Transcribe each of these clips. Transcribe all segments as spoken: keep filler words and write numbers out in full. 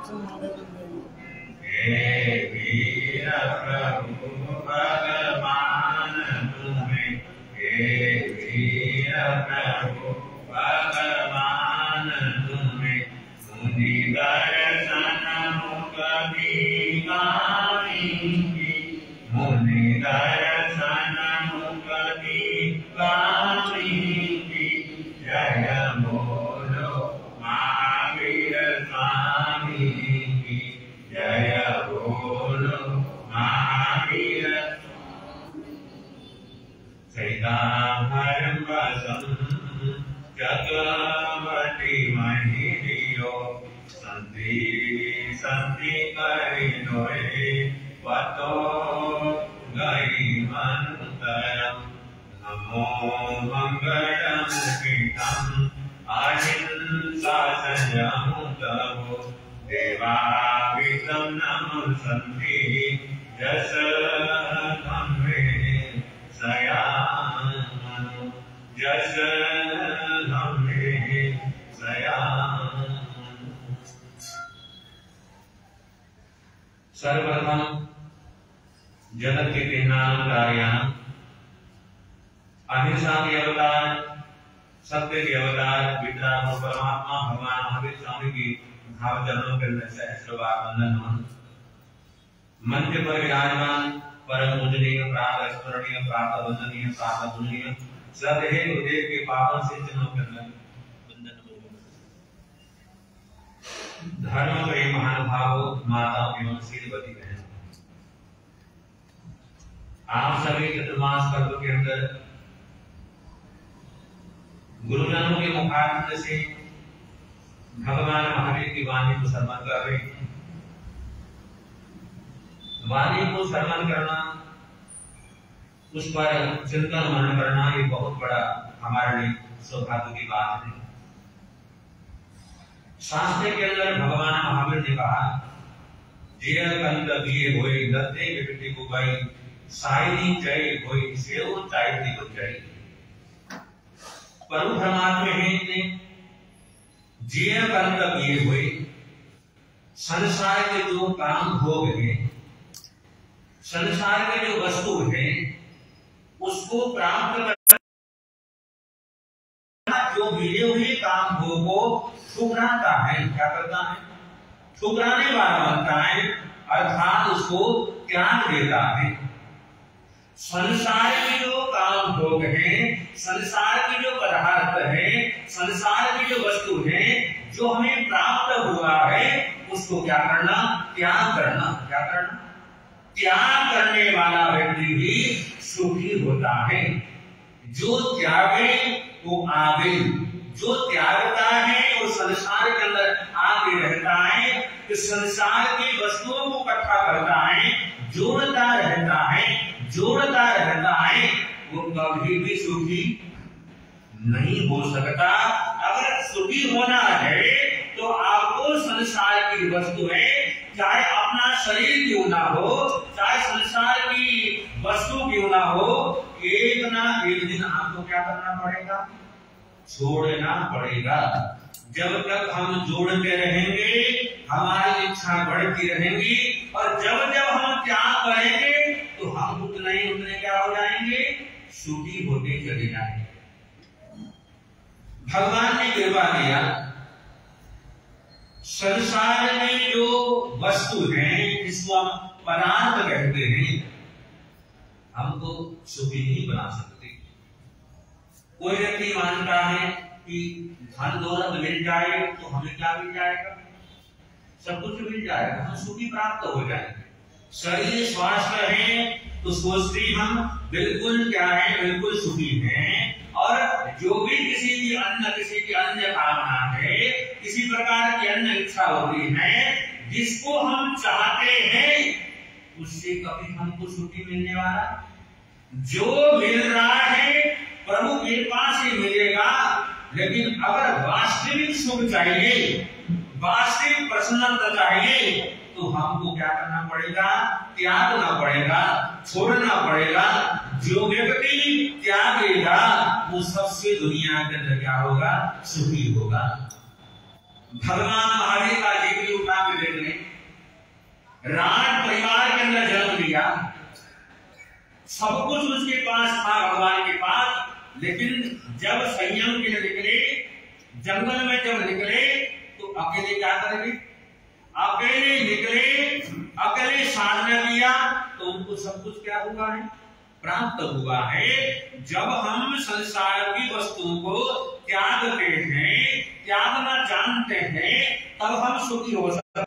हे वीर प्रभु भगवान तुम्हें, हे वीर प्रभु भगवान तुम्हें, मुनि दर्शन मुक्ति गामी, मुनि दर्शन मुक्ति गामी, जय बोलो महावीर स्वामी की, जय बोलो महावीर। सैताभरं वसं चक्रवर्ती मणि दियो, संति संति करिनोए वतो गई मंतरम, नमो मंगलम कृतं अहिंसा संयमुतमो, देवावितं नमस्सन्ति यश धम्मे सयामनो, यश धम्मे सयामनो। सर्वप्रथम जगत के पितामह कार्यान, अहिंसा के अवतार, सत्य के अवतार, वितराग परमात्मा भगवान महावीर स्वामी की भाव चरणों के अंदर सहस्रबार वंदन नमन। मंच पर विराजमान परम पूजनीय, प्रातः स्मरणीय, प्रातः वंदनीय, प्रातः पूजनीय सदैव गुरुदेव के पावन से चरणों के अंदर वंदन नमन। धर्म प्रेम महानुभावों, माता एवं शीलवती बहन, आप सभी चतुर्मास पर्व के अंदर गुरुजनों के मुखारविंद से भगवान महावीर की वाणी को श्रवण कर रहे हैं। वाणी को श्रवण करना, उस पर चिंतन मनन करना, ये बहुत बड़ा हमारे लिए सौभाग्य की बात है। शास्त्र के अंदर भगवान महावीर ने कहा, जय कंद दिए होए दत्ते विपति को गई, साइनी जय होए सेव चाइती को जय। परम परमात्मा ने जय कंद दिए हुए संसार के जो काम भोग है, संसार के जो वस्तु है, उसको प्राप्त करना, जो मिले हुए काम भोग को ठुकराता है, क्या करता है? ठुकराने वाला बनता है, अर्थात उसको त्याग देता है। संसार के जो काम भोग है, संसार की जो पदार्थ है, संसार की जो वस्तु है, जो हमें प्राप्त हुआ है, उसको क्या करना? त्याग करना। क्या करना? त्याग करने वाला व्यक्ति भी सुखी होता है। जो त्यागे वो आगे, जो त्यागता है वो संसार के अंदर आगे रहता है, तो संसार की वस्तुओं को इकट्ठा करता है, जोड़ता रहता है, जोड़ता रहता है, वो कभी भी सुखी नहीं हो सकता। अगर सुखी होना है तो आपको संसार की वस्तुएं, चाहे अपना शरीर क्यों ना हो, चाहे संसार की वस्तु क्यों ना हो, एक ना एक दिन आपको क्या करना पड़ेगा? छोड़ना पड़ेगा। जब तक हम जोड़ते रहेंगे, हमारी इच्छा बढ़ती रहेंगी, और जब जब हम त्याग करेंगे तो हम उतने ही उतने क्या हो जाएंगे? सुखी होते चले जाएंगे। भगवान ने कृपा किया, संसार में जो वस्तु है, जिसको हम पदार्थ कहते हैं, हमको सुखी नहीं बना सकते। कोई व्यक्ति मानता है कि धन दौलत मिल जाए तो हमें क्या मिल जाएगा? सब कुछ मिल जाएगा, हम सुखी प्राप्त हो जाएंगे। शरीर स्वास्थ्य है तो सोचते हम बिल्कुल क्या है? बिल्कुल सुखी हैं। और जो भी किसी की अन्य किसी की अन्य कामना है, किसी प्रकार की अन्य इच्छा होती है, जिसको हम चाहते हैं, उससे कभी हमको सुखी मिलने वाला? जो मिल रहा है प्रभु कृपा से मिलेगा, लेकिन अगर वास्तविक सुख चाहिए, वास्तविक प्रसन्नता चाहिए, तो हमको क्या करना पड़ेगा? त्यागना पड़ेगा, छोड़ना पड़ेगा। जो व्यक्ति त्यागेगा वो सबसे दुनिया के अंदर क्या होगा? सुखी होगा। भगवान महावीर का जीवन उठा के देख राज परिवार के अंदर जन्म लिया, सब कुछ उसके पास था भगवान के पास, लेकिन जब संयम के लिए निकले, जंगल में जब निकले तो अकेले क्या करेंगे? अकेले निकले, अकेले साधना किया तो उनको सब कुछ क्या हुआ है? प्राप्त हुआ है। जब हम संसार की वस्तुओं को त्यागते हैं, त्यागना जानते हैं, तब हम सुखी हो सकते हैं।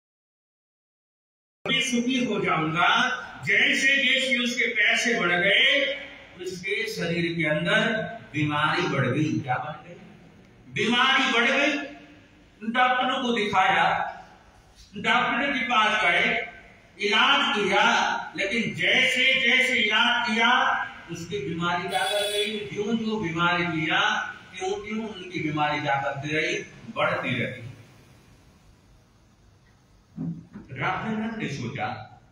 मैं सुखी हो जाऊंगा। जैसे जैसे उसके पैसे बढ़ गए, उसके शरीर के अंदर बीमारी बढ़ गई। क्या बढ़ गई? बीमारी बढ़ गई। डॉक्टरों को दिखाया, डॉक्टर के पास गए, इलाज किया, लेकिन जैसे जैसे इलाज किया उसकी बीमारी क्या कर गई? ज्यों ज्यों बीमारी किया त्यों त्यों उनकी बीमारी क्या करती रही? बढ़ती रही। रामचंद्र ने सोचा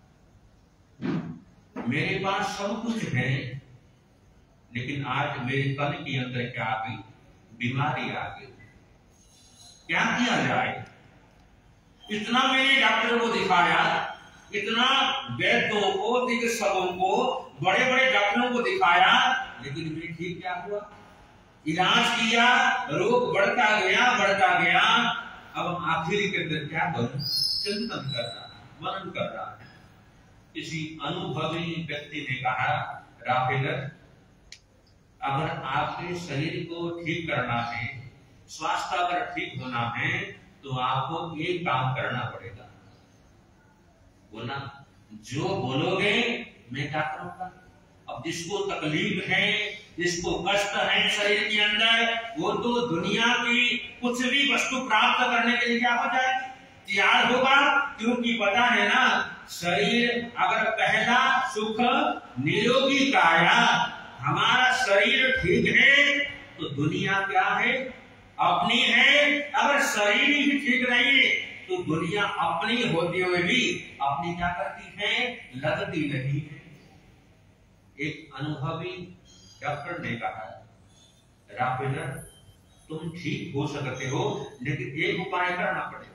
मेरे पास सब कुछ है, लेकिन आज मेरे तन के अंदर क्या आ गई? बीमारी आ गई। क्या किया जाए? इतना मैंने डॉक्टर को दिखाया, इतना वैद्यों को, चिकित्सकों को, बड़े बड़े डॉक्टरों को दिखाया, लेकिन मैं ठीक क्या हुआ? इलाज किया, रोग बढ़ता गया बढ़ता गया। अब आखिर के अंदर क्या करूं? चिंतन कर रहा, मनन कर रहा है। किसी अनुभवी व्यक्ति ने कहा, राफेलर, अगर आपके शरीर को ठीक करना है, स्वास्थ्य अगर ठीक होना है, तो आपको एक काम करना पड़ेगा। बोला, जो बोलोगे मैं क्या करूंगा? अब जिसको तकलीफ है, जिसको कष्ट है शरीर के अंदर, वो तो दुनिया की कुछ भी वस्तु प्राप्त करने के लिए क्या हो जाए? तैयार होगा, क्योंकि पता है ना, शरीर अगर पहला सुख निरोगी काया, हमारा शरीर ठीक है तो दुनिया क्या है? अपनी है। अगर शरीर ही ठीक नहीं तो दुनिया अपनी होते हुए भी अपनी क्या करती है? लगती नहीं है। एक अनुभवी डॉक्टर ने कहा, राफेलर, तुम ठीक हो सकते हो, लेकिन एक उपाय करना पड़ेगा।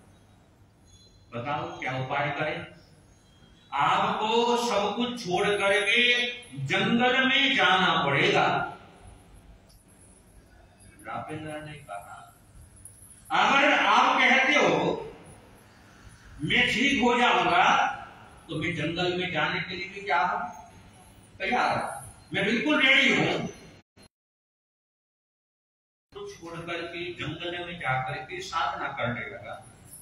बताओ क्या उपाय करें? आपको सब कुछ छोड़ करके जंगल में जाना पड़ेगा। राफेलर ने कहा, अगर आप कहते हो मैं ठीक हो जाऊंगा, तो मैं जंगल में जाने के लिए भी क्या हूं? तैयार, मैं बिल्कुल रेडी हूं। तो छोड़ करके जंगल में जाकर के साधना करने लगा।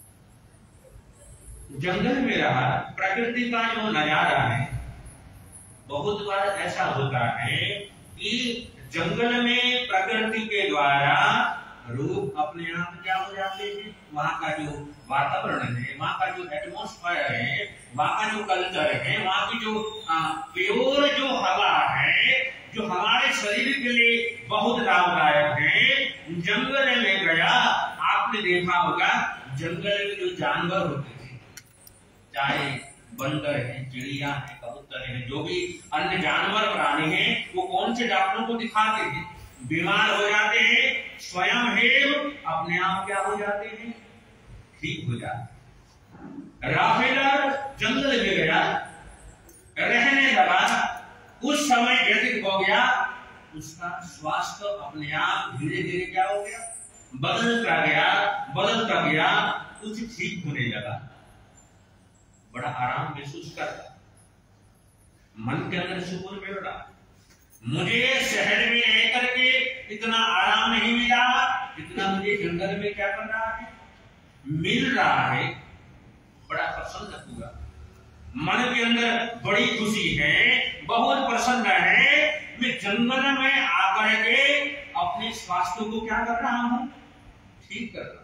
जंगल में रहा, प्रकृति का जो नजारा है, बहुत बार ऐसा होता है कि जंगल में प्रकृति के द्वारा रूप अपने आप क्या हो जाते हैं। वहां का जो वातावरण है, वहां का जो एटमॉस्फेयर है, वहां का जो कल्चर है, वहां की जो प्योर जो हवा है, जो हमारे शरीर के लिए बहुत लाभदायक है। जंगल में गया, आपने देखा होगा जंगल में जो जानवर होते थे, चाहे बंदर है, चिड़िया है, कबूतर है, जो भी अन्य जानवर प्राणी हैं, वो कौन से डॉक्टरों को दिखाते हैं? बीमार हो जाते हैं, स्वयं ही अपने आप क्या हो जाते हैं? ठीक हो जाते। राफेलर जंगल में गया, रहने लगा, कुछ समय व्यतीत हो गया, उसका स्वास्थ्य अपने आप धीरे धीरे क्या हो गया? बदलता गया, बदलता गया, कुछ ठीक होने लगा, बड़ा आराम महसूस करता, मन के अंदर सुकून मिल रहा। मुझे शहर में रह करके इतना आराम नहीं मिला जितना मुझे जंगल में क्या कर रहा है? मिल रहा है। बड़ा प्रसन्न हुआ, मन के अंदर बड़ी खुशी है, बहुत प्रसन्न है। मैं जंगल में आकर के अपने स्वास्थ्य को क्या कर रहा हूं? ठीक कर रहा।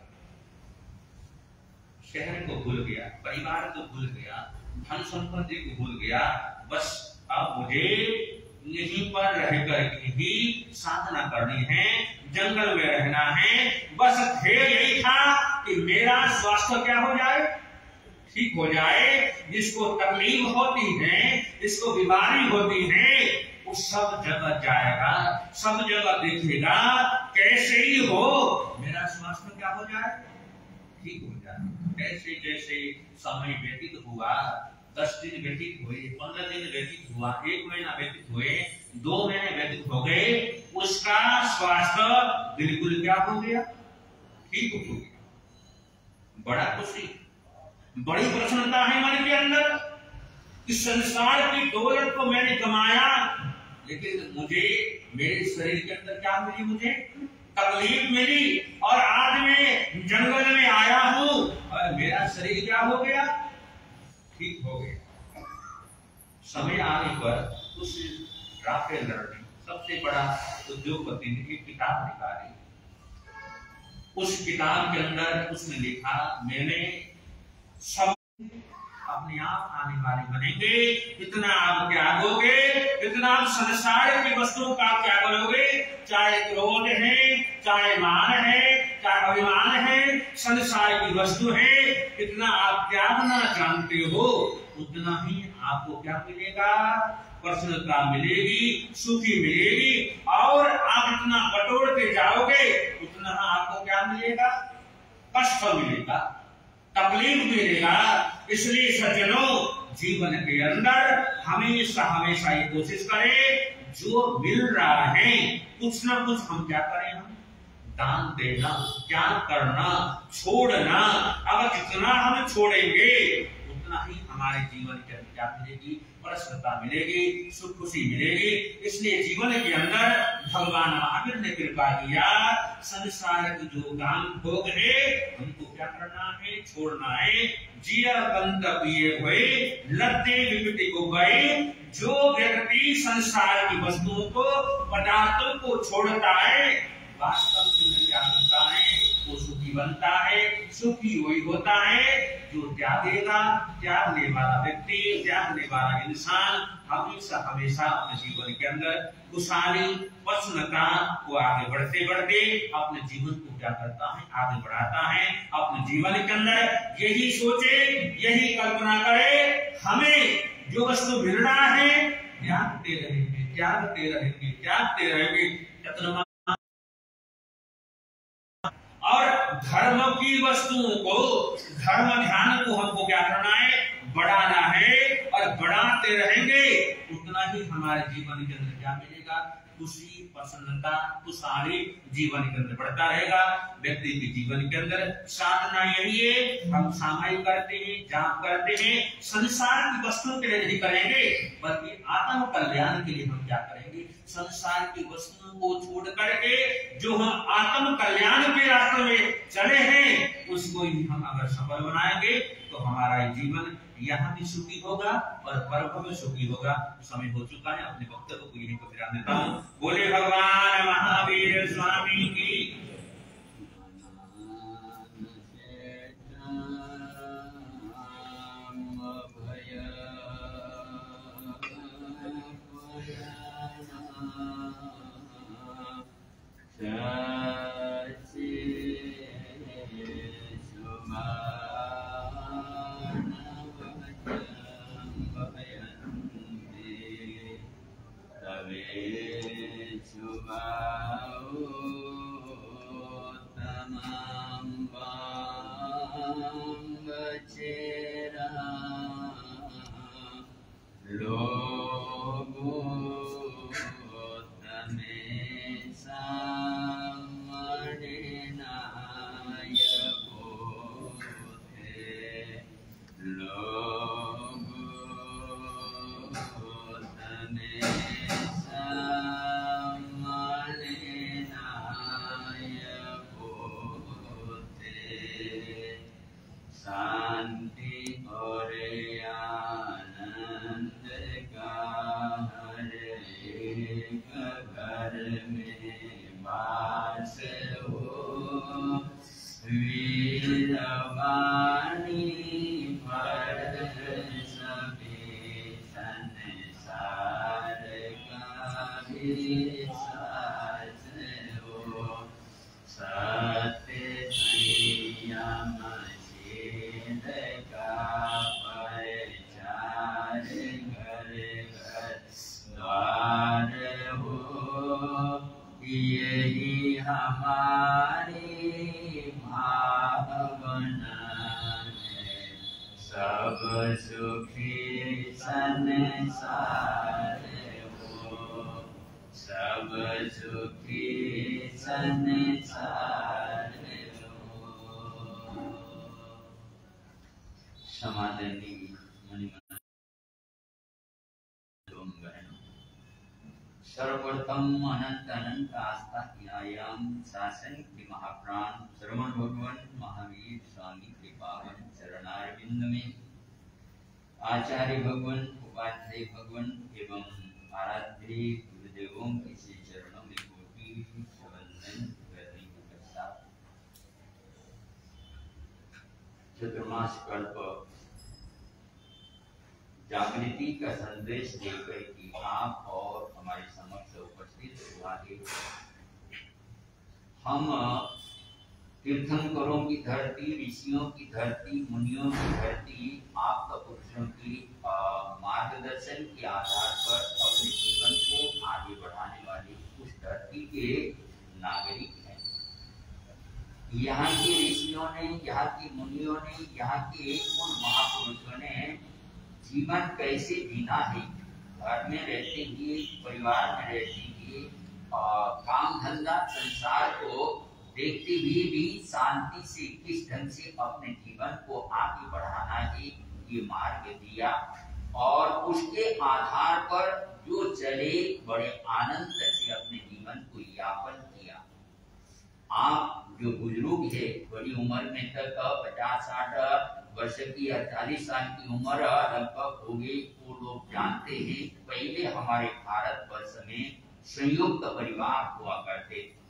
शहर को भूल गया, परिवार को भूल गया, धन संपत्ति को भूल गया। बस अब मुझे यहीं पर रह करके ही साधना करनी है, जंगल में रहना है। बस ध्येय यही था कि मेरा स्वास्थ्य क्या हो जाए? ठीक हो जाए। जिसको तकलीफ होती है, जिसको बीमारी होती है, वो सब जगह जाएगा, सब जगह देखेगा, कैसे ही हो मेरा स्वास्थ्य क्या हो जाए? ठीक हो जाए। ऐसे जैसे समय व्यतीत हुआ, दस दिन व्यतीत हुए, पंद्रह दिन व्यतीत हुआ, एक महीना व्यतीत हुए, दो महीने व्यतीत हो गए, उसका स्वास्थ्य बिल्कुल क्या हो गया, ठीक हो गया। बड़ा खुशी, बड़ी प्रसन्नता है मन के अंदर कि संसार की दौलत को मैंने कमाया, लेकिन मुझे मेरे शरीर के अंदर क्या मिली, मुझे तकलीफ मिली, और आज मैं जंगल में आया हूं और मेरा शरीर क्या हो गया, ठीक हो गया। समय आने पर उस रॉकफेलर ने, सबसे बड़ा उद्योगपति ने, एक किताब निकाली। उस किताब के अंदर उसने लिखा, मैंने सब अपने आप आने वाले बनेंगे, इतना आप त्यागोगे, इतना आप संसार की वस्तुओं का त्याग करोगे, चाहे क्रोध है, चाहे मान है, चाहे अभिमान है, संसार की वस्तु है, इतना आप त्यागना जानते हो, उतना ही आपको क्या मिलेगा, प्रसन्नता मिलेगी, सुखी मिलेगी, और आप इतना बटोरते जाओगे, उतना आपको क्या मिलेगा, कष्ट मिलेगा, तकलीफ मिलेगा। इसलिए सज्जनों, जीवन के अंदर हमेशा हमेशा ये कोशिश करें, जो मिल रहा है कुछ ना कुछ हम क्या करें, हम दान देना, त्याग करना, छोड़ना। अगर जितना हम छोड़ेंगे उतना ही हमारे जीवन के अंदर क्या मिलेगी, प्रसन्नता मिलेगी, सुख खुशी मिलेगी। इसलिए जीवन के अंदर भगवान महावीर ने कृपा किया, संसार की जो काम भोग है हमको क्या करना है, छोड़ना है। जिया बंद पिए हुए लद्दे विपत्ति को गए। जो व्यक्ति संसार की वस्तुओं को, पदार्थों को छोड़ता है, वास्तव में क्या होता है, वो सुखी बनता है। सुखी वही होता है जो त्यागेगा। त्यागने वाला व्यक्ति, त्यागने वाला इंसान हमेशा हमेशा अपने जीवन के अंदर खुशहाली, प्रसन्नता को आगे बढ़ते बढ़ते अपने जीवन को क्या करता है, आगे बढ़ाता है। अपने जीवन के अंदर यही सोचे, यही कल्पना करे, हमें जो वस्तु मिल रहा है त्यागते रहेंगे, त्यागते रहेंगे, त्यागते रहेंगे। और धर्म की वस्तुओं को, धर्म ध्यान को हमको क्या करना है, बढ़ाना है, और बढ़ाते रहेंगे उतना ही हमारे जीवन के अंदर क्या मिलेगा, खुशी, प्रसन्नता, खुशहाली जीवन के अंदर बढ़ता रहेगा। व्यक्ति के जीवन के अंदर साधना यही है, हम सामायिक करते हैं, जाप करते हैं, संसार की वस्तुओं के लिए नहीं करेंगे, बल्कि आत्म कल्याण के लिए हम क्या करेंगे, संसार की वस्तुओं को छोड़ करके जो हम आत्म कल्याण के रास्ते में चले हैं, उसको ही हम अगर सफल बनाएंगे तो हमारा जीवन यहाँ भी सुखी होगा और परम में सुखी होगा। समय हो चुका है, अपने वक्तव्य को यहीं पर विराम देता हूँ। बोले भगवान महावीर स्वामी की। शांति और आनंद का सुखी संसार हो, सब सुखी संसार हो। समाधानी सर्वप्रथम अनंत अनंत आस्था न्यायाम शासन के महाप्राण श्रवण भगवान महावीर स्वामी के पावन चरणारविंद में आचार्य भगवान उपाध्याय भगवान एवं आराध्य गुरुदेवों के श्री चरणों में कोटि वंदन करने के पश्चात चतुर्मास कल्प जागृति का संदेश देकर कि आप और हमारे समक्ष उपस्थित हुआ है। हम तीर्थंकरों की धरती, ऋषियों की धरती, मुनियों की धरती, आपका पुरुषों की मार्गदर्शन के आधार पर अपने जीवन को आगे बढ़ाने वाली उस धरती के नागरिक हैं। यहाँ के ऋषियों ने, यहाँ के मुनियों ने, यहाँ के उन महापुरुषों ने जीवन कैसे जीना है, घर में रहते हुए, परिवार में रहते हुए, काम धंधा संसार को देखते हुए भी शांति से किस ढंग से अपने जीवन को आगे बढ़ाना है, ये मार्ग दिया। और उसके आधार पर जो चले बड़े आनंद से अपने जीवन को यापन किया। आप जो बुजुर्ग है, बड़ी उम्र में तक पचास साठ वर्ष की या चालीस साल की उम्र लगभग हो गई, वो लोग जानते हैं पहले हमारे भारत वर्ष में संयुक्त परिवार हुआ करते थे।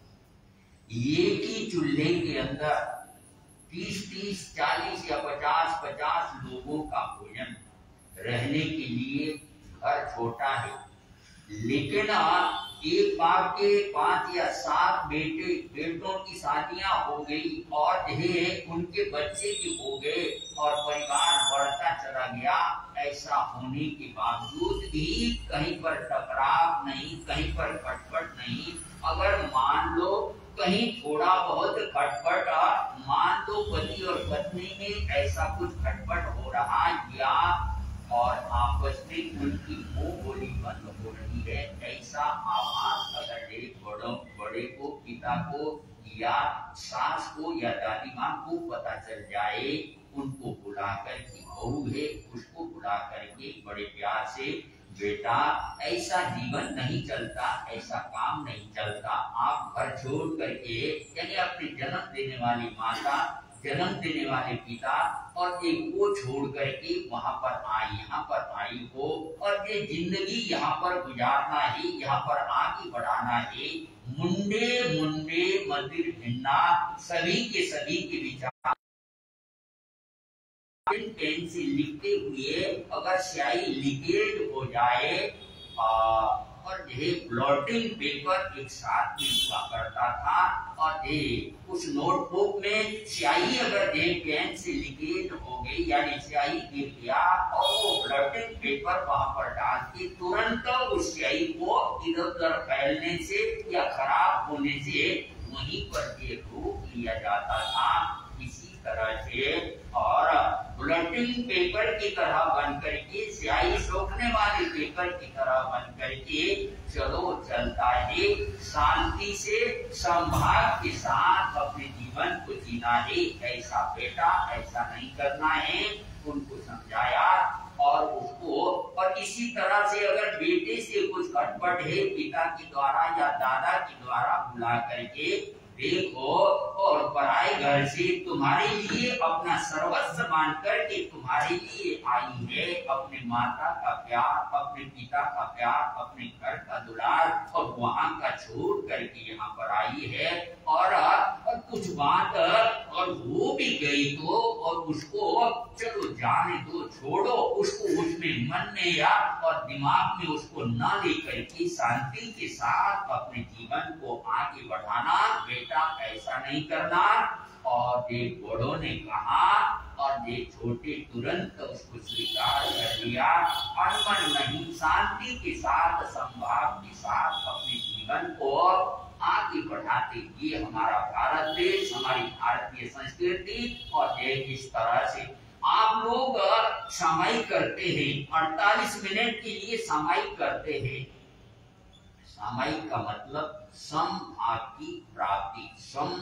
एक ही चूल्हे के अंदर तीस तीस चालीस या पचास पचास लोगों का भोजन, रहने के लिए घर छोटा है, लेकिन एक बाप के पांच या सात बेटे बेटों की शादियां हो गई और उनके बच्चे भी हो गए और परिवार बढ़ता चला गया। ऐसा होने के बावजूद भी कहीं पर टकराव नहीं, कहीं पर खटपट नहीं। अगर मान लो कहीं थोड़ा बहुत खटपट, मान लो पति और पत्नी में ऐसा कुछ खटपट हो रहा या और आपस में उनकी मुंह बोली बंद हो रही है, ऐसा आवाज अगर एक बड़ों बड़े को, पिता को या सास को या दादी माँ को पता चल जाए, उनको बुलाकर की बहू है, उसको बुला करके बड़े प्यार से, बेटा ऐसा जीवन नहीं चलता, ऐसा काम नहीं चलता। आप घर छोड़ करके, यानी अपने जन्म देने वाली माता, जन्म देने वाले पिता और एक को छोड़ करके वहां पर आई, यहाँ पर आई हो और ये जिंदगी यहाँ पर गुजारना है, यहाँ पर आगे बढ़ाना है। मुंडे मुंडे मंदिर भिन्ना, सभी के सभी के विचार पेन से लिखते हुए अगर स्याही लीकेज हो जाए आ, और ये ब्लॉटिंग पेपर एक साथ में हुआ करता था और ये उस नोटबुक में स्याही अगर ये पेन से लीकेज हो गई यानी स्याही गिर गया और वो ब्लॉटिंग पेपर वहां पर डाल के तुरंत उस स्याही को इधर उधर फैलने से या खराब होने से वहीं पर ये रोक लिया जाता था। इसी तरह से और बुलेटिन पेपर की तरह बन करके, स्याही सोखने वाले पेपर की तरह बन करके चलो चलता है। शांति से संभाग के साथ अपने जीवन को जीना है। ऐसा बेटा ऐसा नहीं करना है, उनको समझाया और उसको। और इसी तरह से अगर बेटे से कुछ खटपट है, पिता के द्वारा या दादा के द्वारा बुला करके, देखो और पराए घर से तुम्हारे लिए अपना सर्वस्व मान करके तुम्हारे लिए आई है, अपने माता का प्यार, अपने पिता का प्यार, अपने घर का दुलार और वहां का छोड़ करके यहाँ पर आई है। और, और कुछ बात और हो भी गई तो और उसको चलो जाने दो, छोड़ो उसको, उसमें मन में या और दिमाग में उसको न लेकर के शांति के साथ अपने जीवन को आगे बढ़ाना। बेटा ऐसा नहीं करना। और ये बड़ों ने कहा और ये छोटे तुरंत उसको स्वीकार कर लिया। अनबन नहीं, शांति के साथ, संभाव के साथ अपने जीवन को आगे बढ़ाते। ये हमारा भारत देश, हमारी भारतीय संस्कृति और ये इस तरह से आप लोग सामायिक करते हैं, अड़तालीस मिनट के लिए सामायिक करते हैं। सामायिक का मतलब सम भाग की प्राप्ति, सम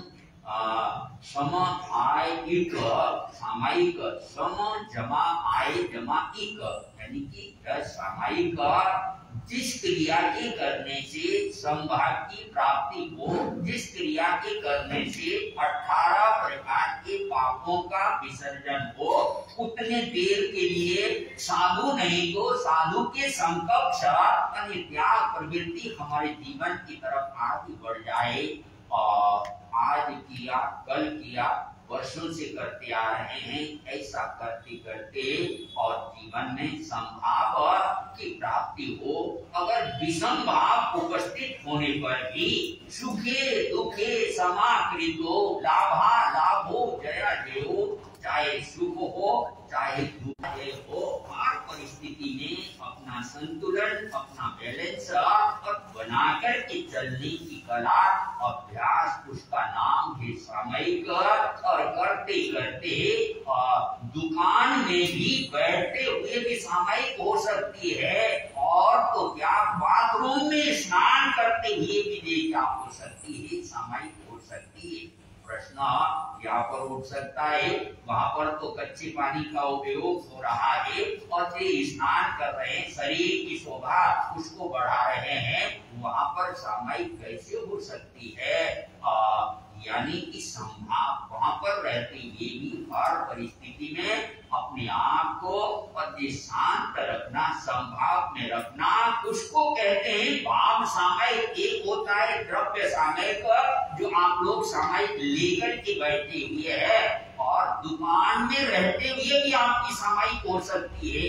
सम आय इक, सामायिक सम जमा आय जमा इक, यानी कि सामायिक जिस क्रिया के करने से समभाग की प्राप्ति हो, जिस क्रिया के करने से अठारह प्रकार के पापों का विसर्जन हो, उतने देर के लिए साधु नहीं तो साधु के समकक्ष यानी त्याग प्रवृत्ति हमारे जीवन की तरफ आगे बढ़ जाए। और आज किया, कल किया, वर्षों से करते आ रहे हैं, ऐसा करते करते और जीवन में समभाव की प्राप्ति हो। अगर विषम भाव उपस्थित होने पर भी सुखे दुखे समाकृतो लाभा लाभो जया जयो, चाहे सुख हो चाहे दुख हो, हर परिस्थिति में अपना संतुलन, अपना बैलेंस बना करके चलने की कला, अभ्यास, उसका नाम है सामयिक। और करते करते दुकान में भी बैठते हुए भी सामयिक हो सकती है, और तो क्या बाथरूम में स्नान करते हुए भी क्या हो सकती है, सामयिक हो सकती है। प्रश्न यहाँ पर उठ सकता है, वहां पर तो कच्चे पानी का उपयोग हो रहा है और ये स्नान कर रहे हैं, शरीर की शोभा उसको बढ़ा रहे हैं, वहां पर सामायिक कैसे हो सकती है? आ, यानी कि संभाव वहां पर रहते हुए भी हर परिस्थिति में अपने आप को शांत रखना, संभाव में रखना, उसको कहते हैं भाव सामायिक। एक होता है द्रव्य सामायिक, जो आप लोग सामायिक लेकर के बैठे हुए हैं, और दुकान में रहते हुए भी आपकी सामायिक हो सकती है।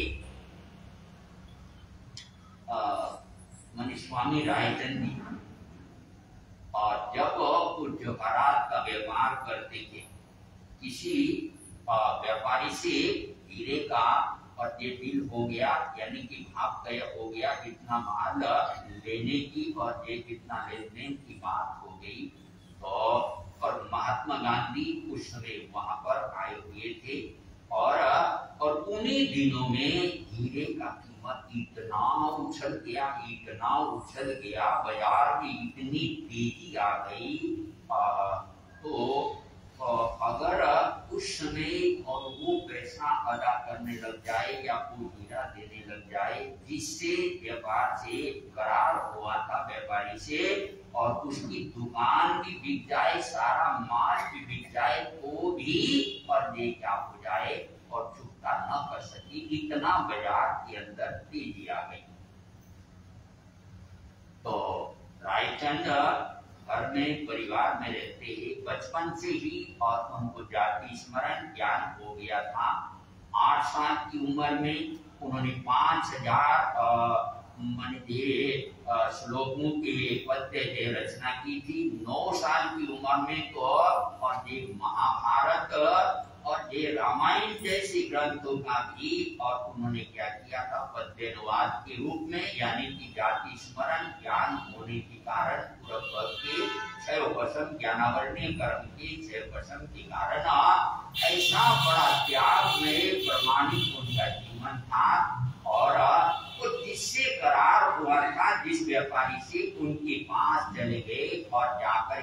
मनीष स्वामी रायचंद जी और जब वो जवाहरात का व्यवहार करते थे, किसी व्यापारी से हीरे का और ये डील हो गया, यानी कि भाव तय हो गया, इतना माल लेने की और ये कितना लेन देन की बात हो गई। तो और महात्मा गांधी उस समय वहां पर आए हुए थे, और और उन्हीं दिनों में हीरे का कीमत इतना उछल गया, इतना उछल गया, बाजार में इतनी तेजी आ गई। आ, तो आ, अगर उस समय और वो पैसा अदा करने लग जाए या वो हीरा देने लग जाए जिससे व्यापार से करार हुआ था व्यापारी से, और उसकी दुकान भी बिक जाए, सारा माल भी बिक जाए, तो भी और ये क्या हो जाए और चुकता न कर सकी, इतना बाजार के अंदर तेजी आ गई। तो रायचंद घर में परिवार में रहते ही बचपन से ही और उनको जाति स्मरण ज्ञान हो गया था। आठ साल की उम्र में उन्होंने पांच हजार श्लोकों के पद्य की रचना की थी। नौ साल की उम्र में तो और ये महाभारत और ये रामायण जैसे ग्रंथों का भी और उन्होंने क्या किया था, पद्यानुवाद के रूप में, यानी कि जाति स्मरण ज्ञान होने के कारण के छह वसम ज्ञानावरणीय कर्म के छह वसम के कारण ऐसा बड़ा त्याग में प्रमाणित उनका जीवन था। और तो जिससे करार हुआ था, जिस व्यापारी से उनके पास चले गए और जाकर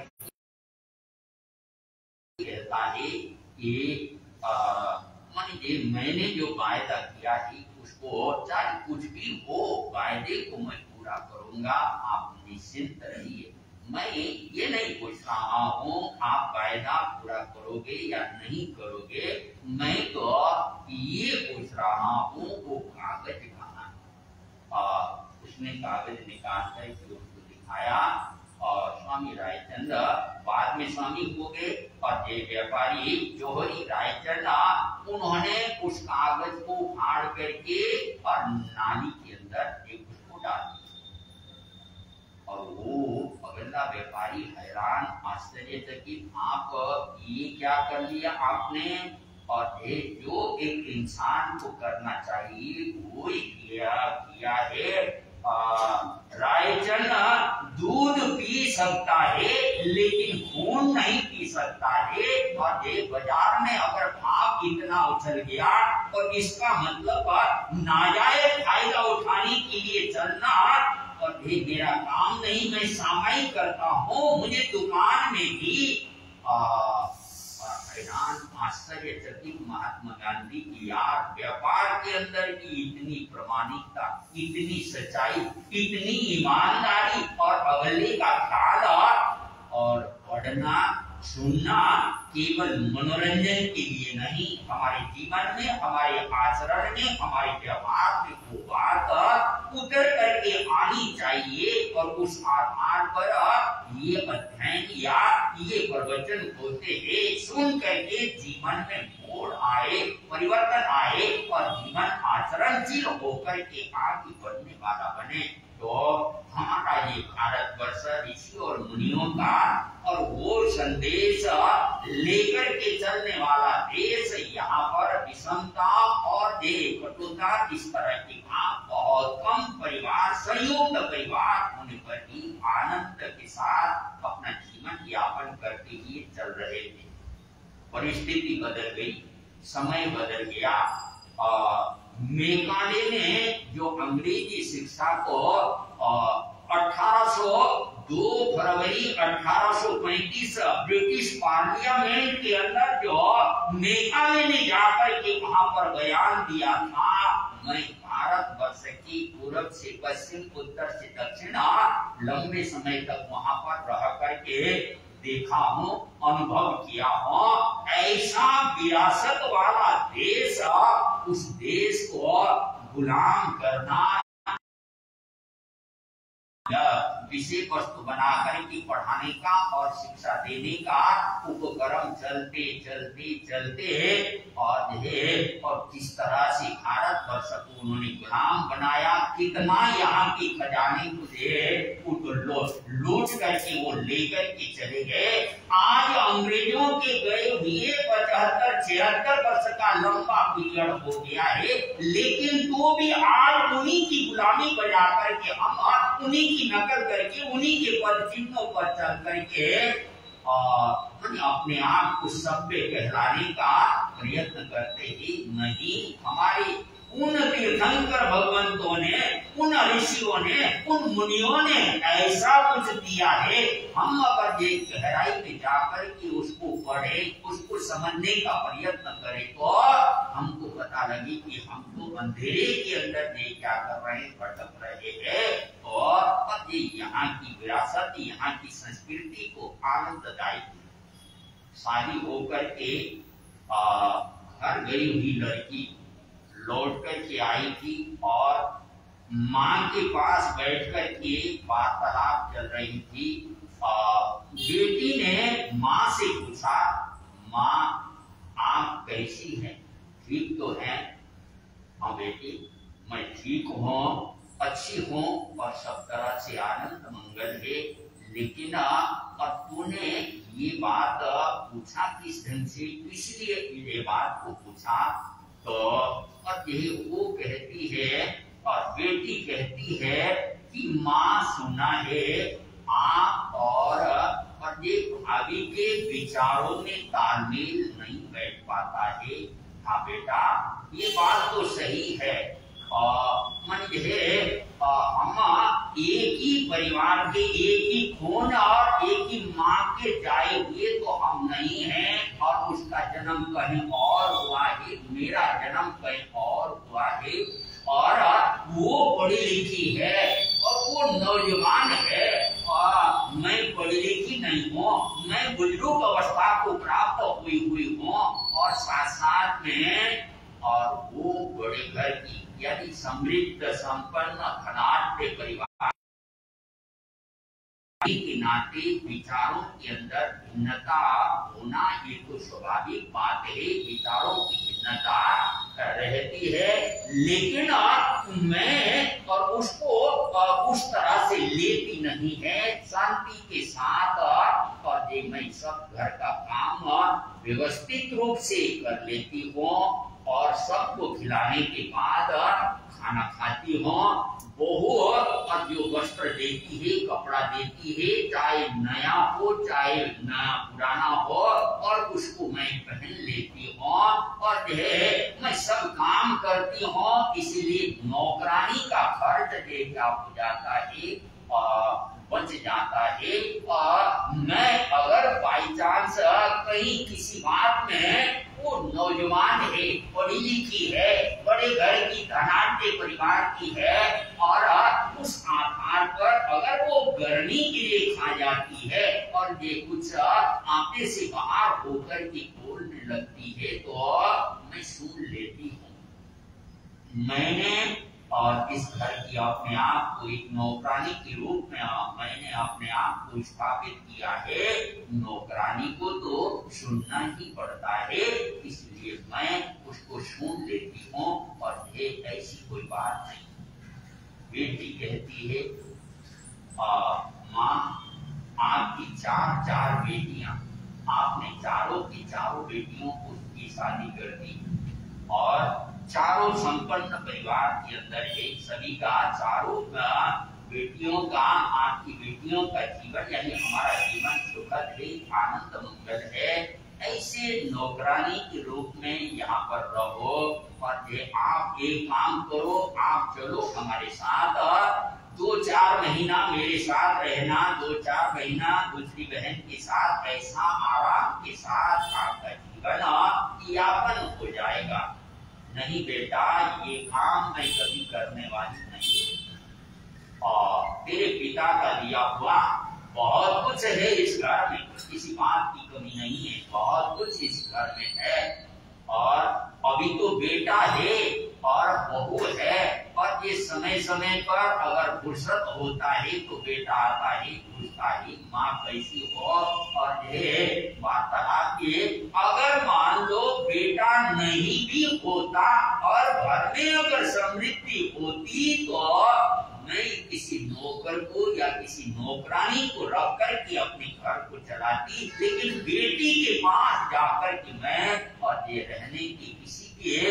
कहता है कि मानिए मैंने जो वायदा किया है उसको चाहे कुछ भी हो, वायदे को मैं पूरा करूंगा, आप निश्चिंत रहिए। मैं ये नहीं पूछ रहा हूँ आप वायदा पूरा करोगे या नहीं करोगे, मैं तो ये पूछ रहा हूँ वो कागज कहाँ है। उसने कागज निकाल कर उसको दिखाया और स्वामी रायचंद बाद में स्वामी हो गए, और ये व्यापारी जोहरी रायचंद उन्होंने उस कागज को फाड़ करके और नाली के अंदर एक उसको डाल दिया। और वो अगला व्यापारी हैरान आश्चर्यचकित, आप ये क्या कर लिया आपने? और ये जो एक इंसान को करना चाहिए वो ही किया किया है। रायचंद दूध पी सकता है लेकिन खून नहीं पी सकता है। और ये बाजार में अगर भाव इतना उछल गया। और इसका मतलब नाजायज फायदा उठाने के लिए चलना, और ये मेरा काम नहीं, मैं सामायिक करता हूँ। मुझे दुकान में भी हैरान आश्चर्यचकित महात्मा गांधी की यार व्यापार के अंदर की इतनी प्रामाणिकता, इतनी सच्चाई, इतनी ईमानदारी और अगले का ख्याल, और पढ़ना सुनना केवल मनोरंजन के लिए नहीं, हमारे जीवन में, हमारे आचरण में, हमारे व्यवहार में वो बात उतर करके आनी चाहिए। और उस आधार पर ये अध्ययन या ये प्रवचन होते हैं, सुन करके जीवन में मोड़ आए, परिवर्तन आए और जीवन आचरणशील होकर के आगे बढ़ने वाला बने। तो हमारा ये भारतवर्ष ऋषि और मुनियों का और वो संदेश लेकर के चलने वाला देश, यहाँ पर विषमता और कटुता इस तरह की बात बहुत कम। परिवार, संयुक्त परिवार होने पर ही आनंद के साथ अपना जीवन यापन करते हुए चल रहे थे। परिस्थिति बदल गई, समय बदल गया। मेकाले ने जो अंग्रेजी शिक्षा को अठारह सौ दो फरवरी अठारह सौ पैंतीस ब्रिटिश पार्लियामेंट के अंदर जो मेकाले ने जाकर के वहां पर बयान दिया था, मैं भारत वर्ष की पूर्व से पश्चिम, उत्तर से दक्षिण लंबे समय तक वहां पर रह करके देखा हूँ, अनुभव किया हूँ। ऐसा विरासत वाला देश, उस देश को गुलाम करना, विषय वस्तु बनाकर के पढ़ाने का और शिक्षा देने का उपक्रम चलते चलते चलते और ये और किस तरह से भारत वर्ष को उन्होंने गुलाम बनाया, कितना यहाँ के खजाने को लूट करके वो लेकर के चले गए। आज अंग्रेजों के गए हुए पचहत्तर छिहत्तर वर्ष का लंबा पीरियड हो गया है, लेकिन तो भी आज उन्हीं की गुलामी बजा करके हम उन्हीं की नकल करके उन्हीं के पद चिन्हों पर चल करके अपने आप को सभ्य कहलाने का प्रयत्न करते ही नहीं। हमारे उन तीर्थंकर भगवंतों ने, उन ऋषियों ने, उन मुनियों ने ऐसा कुछ दिया है। हम अगर ये गहराई में जाकर के उसको पढ़े, उसको समझने का प्रयत्न करें तो हमको पता लगे कि हम तो अंधेरे के अंदर ये क्या कर रहे हैं, भटक रहे हैं। और ये यहाँ की विरासत, यहाँ की संस्कृति को आनंददायी शादी होकर के घर गई हुई लड़की लौट कर के आई थी और माँ के पास बैठ कर के वार्तालाप चल रही थी। बेटी ने माँ से पूछा, माँ आप कैसी हैं? ठीक तो है? हाँ बेटी, मैं ठीक हूँ, अच्छी हूँ और सब तरह से आनंद मंगल है। लेकिन अब तूने ये बात पूछा किस ढंग से, इसलिए ये बात को पूछा? तो अब यही वो कहती है और बेटी कहती है कि माँ सुना है आप और ये भाभी के विचारों में तालमेल नहीं बैठ पाता है। हाँ बेटा, ये बात तो सही है। मन है हम एक ही परिवार के, एक ही खून और एक ही माँ के जाए हुए तो हम नहीं हैं, और उसका जन्म कहीं और हुआ है, मेरा जन्म कहीं और हुआ है, और वो पढ़ी लिखी है और वो नौजवान है और मैं पढ़ी लिखी नहीं हूँ, मैं बुजुर्ग अवस्था को प्राप्त हुई हुई हूँ और साथ साथ में और वो बड़े घर की यानी समृद्ध संपन्न धनाढ्य परिवार के नाते विचारों के अंदर भिन्नता होना ये तो स्वाभाविक बात है। विचारों की भिन्नता रहती है, लेकिन मैं और उसको उस तरह से लेती नहीं है, शांति के साथ। और ये मैं सब घर का काम व्यवस्थित रूप से कर लेती हूँ और सबको खिलाने के बाद खाना खाती हूँ। बहू और जो वस्त्र देती है, कपड़ा देती है, चाहे नया हो चाहे नया पुराना हो, और उसको मैं पहन लेती हूँ और और जो है मैं सब काम करती हूँ, इसलिए नौकरानी का खर्च जो क्या हो जाता है बच जाता है। और मैं अगर बाई चांस कहीं किसी बात में वो नौजवान है, पढ़ी लिखी है, बड़े घर की धनाढ्य परिवार की है, और उस आधार पर अगर वो गर्मी के लिए खा जाती है और ये कुछ आपे से बाहर होकर के बोलने लगती है तो मैं सुन लेती हूँ। मैंने और इस घर की अपने आप को एक नौकरानी के रूप में मैंने अपने आप को स्थापित किया है। नौकरानी को तो सुनना ही पड़ता है, इसलिए मैं उसको सुन लेती हूँ और ये ऐसी कोई बात नहीं। बेटी कहती है माँ आपकी चार चार बेटियां, आपने चारों की चारों बेटियों को की शादी कर दी और चारों संपन्न परिवार के अंदर है, सभी का चारों का बेटियों का आपकी बेटियों का जीवन यानी हमारा जीवन सुखद है, आनंद मंगल है। ऐसे नौकरानी के रूप में यहाँ पर रहो और ये आप एक काम करो, आप चलो हमारे साथ दो चार महीना मेरे साथ रहना, दो चार महीना दूसरी बहन के साथ ऐसा आराम के साथ आपका जीवन यापन हो जाएगा। नहीं बेटा, ये काम मैं कभी करने वाली नहीं, और तेरे पिता का दिया हुआ बहुत कुछ है इस घर में, किसी बात की कमी नहीं है, बहुत कुछ इस घर में है। और अभी तो बेटा है और बहू है, और ये समय समय पर अगर फुर्सत होता है तो बेटा आता है, पूछता है माँ कैसी हो, और ये वार्तालाप के अगर मान लो बेटा नहीं भी होता और घर में अगर समृद्धि होती तो मैं किसी नौकर को या किसी नौकरानी को रख करके अपने घर को चलाती, लेकिन बेटी के पास जाकर के मैं और ये रहने की किसी के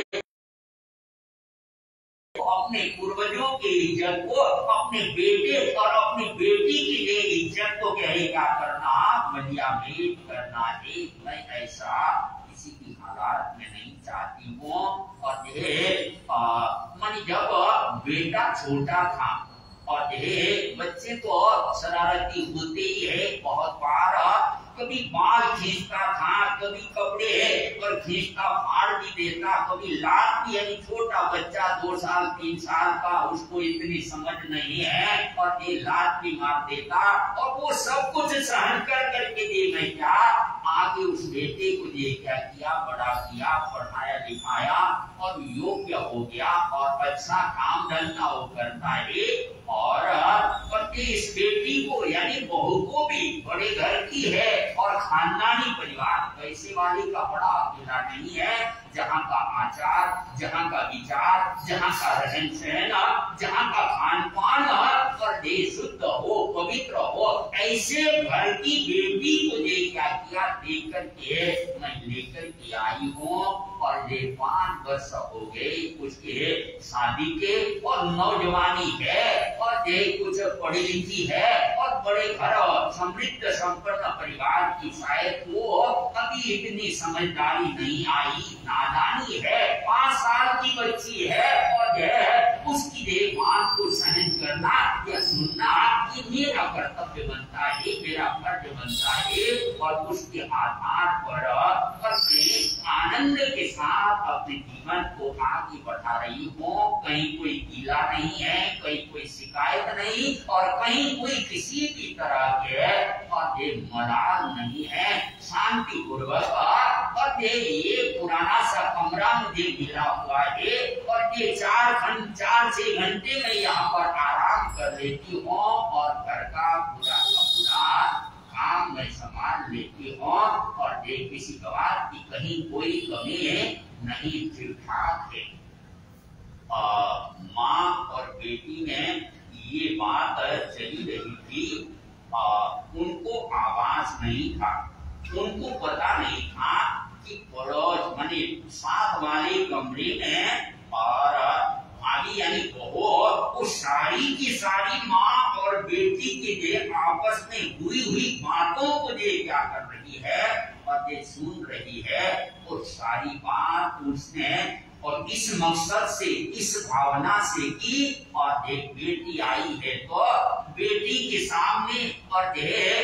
अपने पूर्वजों के इज्जत को अपने बेटे और अपनी बेटी के लिए इज्जत को कहे क्या करना, बढ़िया मेट करना है। मैं ऐसा किसी की हालात में नहीं चाहती हूँ। और ये मानी जब बेटा छोटा था और ये बच्चे तो शरारती होते ही है, बहुत बार कभी बाल खींचता था, कभी कपड़े और खींचता फाड़ भी देता, कभी लात भी, यानी छोटा बच्चा दो साल तीन साल का, उसको इतनी समझ नहीं है और ये लात भी मार देता, और वो सब कुछ सहन कर करके दे मैं क्या आगे उस बेटे को ये क्या किया, बड़ा किया, पढ़ाया लिखाया और योग्य हो गया और अच्छा काम धंधा वो करता है। और इस बेटी को यानी बहू को भी बड़े घर की है और खानदानी परिवार, पैसे वाले का बड़ा अकेला नहीं है, जहाँ का आचार, जहाँ का विचार, जहाँ का रहन सहन, जहाँ का खान पान और देश शुद्ध हो, पवित्र हो, ऐसे घर की बेटी को ये क्या किया देकर के मैं लेकर के आई हूँ। और ये पांच वर्ष हो गए उसके शादी के और नौजवानी है और ये कुछ पढ़ी लिखी है और बड़े घर समृद्ध संपन्न परिवार की, शायद वो अभी इतनी समझदारी नहीं आई, नादानी है, पांच साल की बच्ची है और यह उसकी देखभाल को सहन करना या सुनना ये मेरा कर्तव्य बनता है, मेरा फर्ज बनता है। और उसके आधार पर अपने आनंद के साथ अपने जीवन को आगे बढ़ा रही हूँ। कहीं कोई गीला नहीं है, कहीं कोई शिकायत नहीं और कहीं कोई किसी भी तरह के और ये मलाल नहीं है, शांति पूर्वक। और ये ये पुराना सा कमरा मुझे मिला हुआ है और ये चार घंटे चार छह घंटे में यहाँ पर आराम कर लेती हूँ और घर का पूरा का पूरा काम मैं संभाल लेती हूँ और ये किसी बात की कहीं कोई कमी नहीं, ठीक ठाक है। माँ और बेटी में ये बात चली रही थी, आ, उनको आवाज नहीं था, उनको पता नहीं था कि पड़ोस माने साथ वाले कमरे में और भाभी यानी बहू वो सारी की सारी माँ और बेटी के लिए आपस में हुई हुई बातों को ये क्या कर रही है और ये सुन रही है। और सारी बात बात उसने और इस मकसद से, इस भावना से की। और एक बेटी आई है तो बेटी के सामने और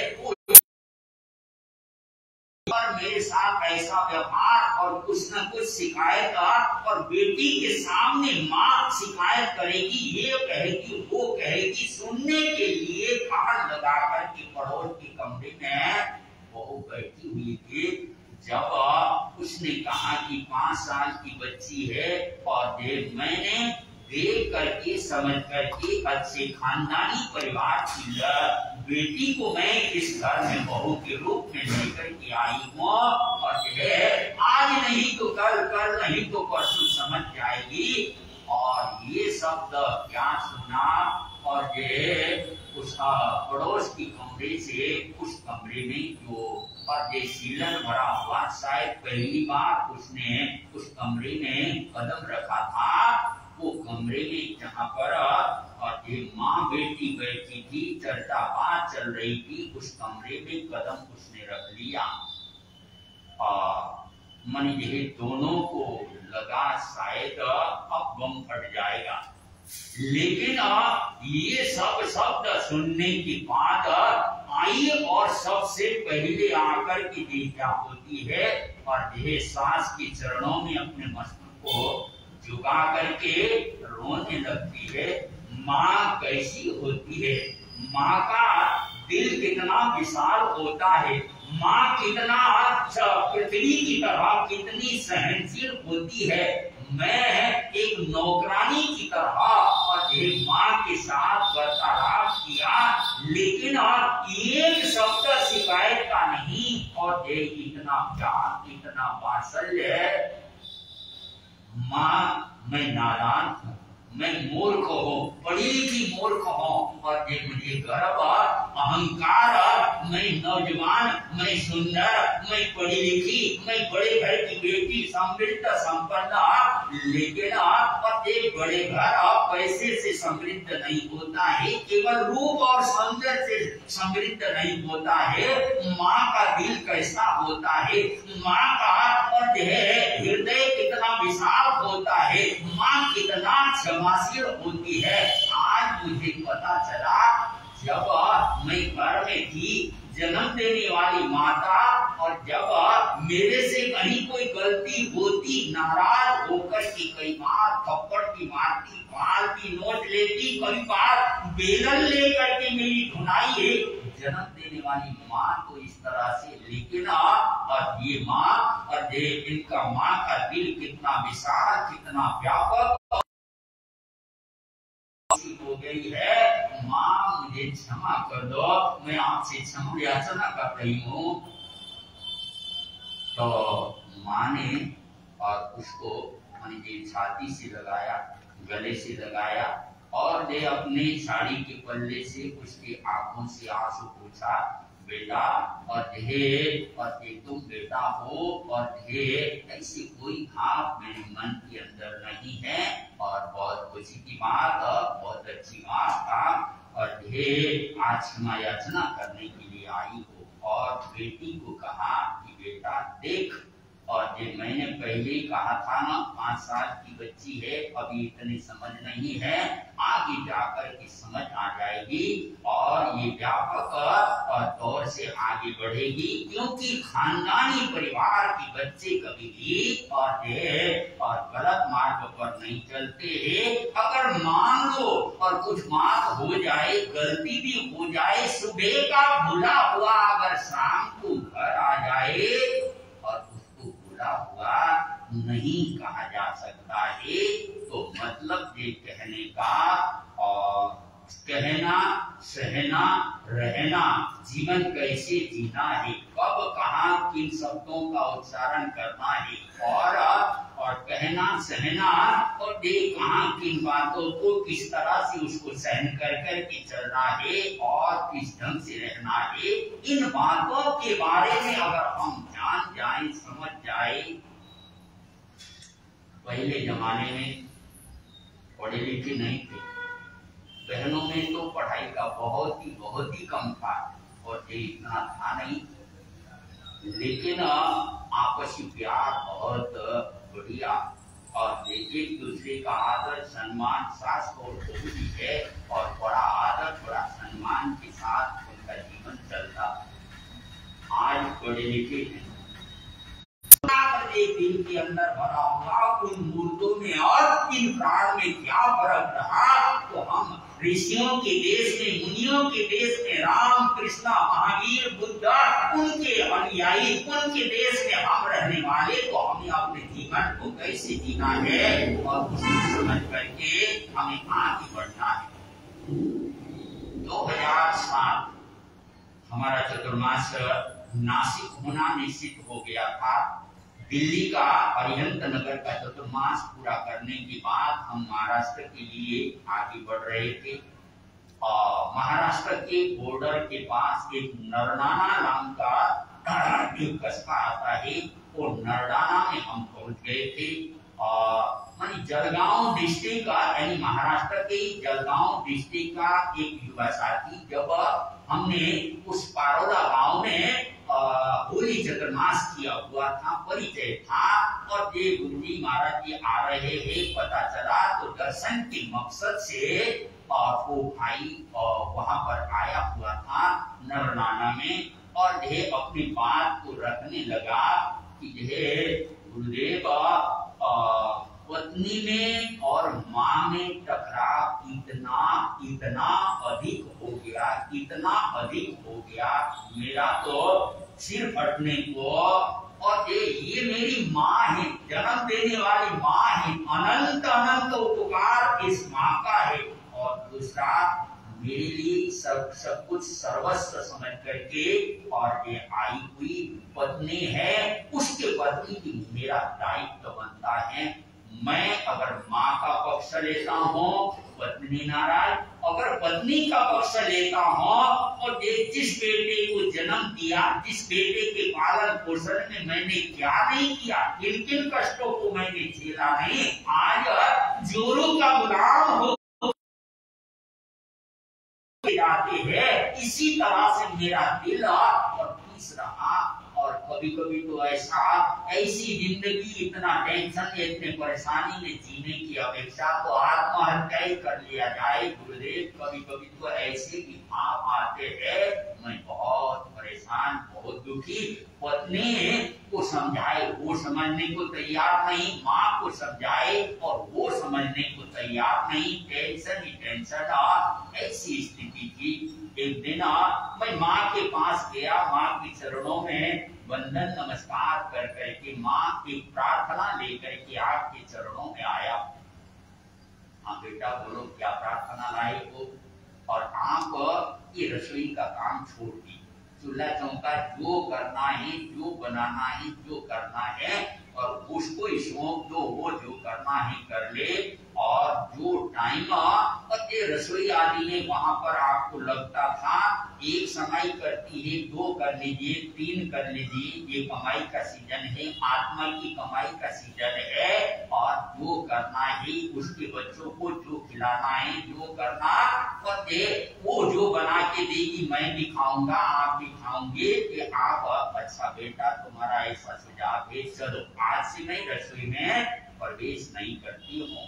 और मेरे साथ ऐसा व्यवहार और कुछ न कुछ शिकायत, और बेटी के सामने माँ शिकायत करेगी, ये कहेगी, वो कहेगी। सुनने के लिए कान लगा करके पड़ोस के कमरे में बहू बैठी हुई थी। जब उसने कहा कि पांच साल की बच्ची है और देख मैंने देख करके समझ करके अच्छे खानदानी परिवार की बेटी को मैं इस घर में बहू के रूप में लेकर के आई हूँ, और है आज नहीं तो कल, कल नहीं तो परसों समझ जाएगी। और ये शब्द क्या सुना, और ये उस पड़ोस की कमरे से उस कमरे में जो पर्दे सीलन भरा हुआ, शायद पहली बार उसने उस कमरे में कदम रखा था, वो कमरे में जहाँ पर और ये माँ बेटी बैठी थी, चर्चा बात चल रही थी, उस कमरे में कदम उसने रख लिया। मन ये दोनों को लगा शायद अब बम फट जाएगा, लेकिन ये सब शब्द सुनने के बाद आई और सबसे पहले आकर के देखा होती है और यह सास के चरणों में अपने मस्तक को झुका करके रोने लगती है। माँ कैसी होती है, माँ का दिल कितना विशाल होता है, माँ कितना पृथ्वी की तरह कितनी सहनशील होती है। मैं एक नौकरानी की तरह और एक माँ के साथ वार्तालाप किया, लेकिन और एक शब्द शिकायत का नहीं, और ये इतना प्यार, इतना वात्सल्य है। माँ मैं नारायण हूँ, मैं मूर्ख हूँ, बड़ी लिखी मूर्ख हूँ, और ये मुझे गर्व अहंकार, मैं नौजवान, मैं सुंदर, मैं पढ़ी लिखी, मैं बड़े घर की बेटी, समृद्ध संपन्न, लेकिन और एक बड़े घर पैसे से समृद्ध नहीं होता है, केवल रूप और सौंदर्य से समृद्ध नहीं होता है। माँ का दिल कैसा होता है, माँ का और हृदय कितना विशाल होता है, माँ कितना क्षमाशील होती है। आज मुझे पता चला जब मैं घर में थी, जन्म देने वाली माता, और जब मेरे से कहीं कोई गलती होती, नाराज होकर के कई बार थप्पड़ की मारती, बाल की नोट लेती, कई बार बेलन लेकर के मेरी धुनाई है। जन्म देने वाली माँ तो इस तरह से, लेकिन और ये माँ और ये इनका माँ का दिल कितना विशाल, कितना व्यापक हो गई है। माँ मुझे क्षमा कर दो, मैं आपसे क्षमा याचना कर रही हूँ। तो माँ ने और उसको मैंने छाती से लगाया, गले से लगाया, और दे अपने साड़ी के पल्ले से उसकी आंखों से आंसू पूछा, बेटा और हे और ये तुम बेटा हो, और हे ऐसी कोई भाव मेरे मन के अंदर नहीं है, और बहुत खुशी की बात, बहुत अच्छी बात था, और हे आज क्षमा याचना करने के लिए आई हो। और बेटी को कहा कि बेटा देख, और ये मैंने पहले ही कहा था ना, पांच साल की बच्ची है, अभी इतनी समझ नहीं है, आगे जाकर के समझ आ जाएगी और ये व्यापक और दौर से आगे बढ़ेगी, क्योंकि खानदानी परिवार के बच्चे कभी भी और और गलत मार्ग पर नहीं चलते। अगर मान लो और कुछ बात हो जाए, गलती भी हो जाए, सुबह का भूला हुआ अगर शाम को घर आ जाए और हुआ नहीं कहा जा सकता है, तो मतलब ये कहने का और कहना, सहना, रहना, जीवन कैसे जीना है, कब कहाँ किन शब्दों का उच्चारण करना है, और और कहना, सहना, और देख कहाँ किन बातों को किस तरह से उसको सहन कर कर के चलना है और किस ढंग से रहना है, इन बातों के बारे में अगर हम जान जाए, समझ जाए। पहले जमाने में पढ़े लिखे नहीं थे, बहनों में तो पढ़ाई का बहुत ही बहुत ही कम था, और ये इतना था नहीं, लेकिन आपसी प्यार बहुत बढ़िया एक दूसरे का आदर सम्मान सास और बहू भी है और बड़ा आदर बड़ा सम्मान के साथ उनका जीवन चलता। आज पढ़े लिखे हैं, एक दिन के अंदर भरा हुआ उन मूर्तों में और इन प्राण में क्या फर्क रहा, तो हम ऋषियों के देश में, मुनियों के देश में, राम कृष्ण महावीर बुद्ध उनके अनुयायी उनके देश में हम रहने वाले, तो हमें अपने जीवन को कैसे जीना है और उसको समझ करके हमें आगे बढ़ना है। दो हजार सात हमारा चतुर्मास नासिक होना निश्चित हो गया था। दिल्ली का अरिहंत नगर का चतुर्मास पूरा करने के बाद हम महाराष्ट्र के लिए आगे बढ़ रहे थे। और महाराष्ट्र के बॉर्डर के पास एक नरडाना नाम का एक कस्बा आता है, और नरडाना में हम पहुंच गए थे। मानी जलगांव डिस्ट्रिक्ट का, यानी महाराष्ट्र के जलगांव डिस्ट्रिक्ट का एक युवा साथी, जब हमने उस पारोदा गांव में होली चतुर्मास किया हुआ था, परिचय था, और ये गुरु जी महाराज जी आ रहे हैं पता चला, तो दर्शन के मकसद से वो भाई वहां पर आया हुआ था नरनाना में, और यह अपनी बात को रखने लगा कि यह गुरुदेव पत्नी में और माँ में टकराव इतना इतना अधिक हो गया, इतना अधिक हो गया, मेरा तो सिर फटने को। और ये ये मेरी माँ है, जन्म देने वाली माँ है, अनंत अनंत उपकार इस माँ का है। और दूसरा, मेरे लिए सब सब कुछ सर्वस्व समझ करके, और ये आई हुई पत्नी है, उसके पत्नी की मेरा दायित्व बनता है। मैं अगर माँ का पक्ष लेता हूँ, पत्नी नाराज, अगर पत्नी का पक्ष लेता हूँ, और जिस बेटे को जन्म दिया, जिस बेटे के पालन पोषण में मैंने क्या नहीं किया, किन किन कष्टों को मैंने झेला नहीं, आज जोरों का गुलाम हो जाते हैं, इसी तरह से मेरा दिल और पीस रहा। और कभी कभी तो ऐसा ऐसी जिंदगी, इतना टेंशन, इतने परेशानी में जीने की अपेक्षा तो आत्महत्या ही कर लिया जाए गुरुदेव। कभी कभी तो ऐसे भी भाव आते हैं, मैं बहुत परेशान, बहुत दुखी। पत्नी को समझाए, वो समझने को तैयार नहीं, माँ को समझाए और वो समझने को तैयार नहीं, टेंशन ही टेंशन। ऐसी स्थिति थी। एक दिन मैं माँ के पास गया, माँ के चरणों में वंदन नमस्कार कर करके माँ की प्रार्थना लेकर के आपके चरणों में आया। हाँ बेटा बोलो, क्या प्रार्थना लाए हो? और आप ये रसोई का काम छोड़ दी, चूल्हा चौका जो करना है, जो बनाना है, जो करना है, और उसको शौक जो वो जो करना है कर ले। और जो टाइम ये रसोई आदि में वहां पर आपको लगता था, एक समय करती है, दो कर लीजिए, तीन कर लीजिए, ये कमाई का सीजन है, आत्मा की कमाई का सीजन है। और जो करना है, उसके बच्चों को जो खिलाना है, जो करना, और वो जो बना के देगी, मैं भी खाऊंगा, आप भी खाऊंगे, कि आप अच्छा बेटा तुम्हारा ऐसा सुझाव है, चलो आज से मैं रसोई में प्रवेश नहीं करती हूँ।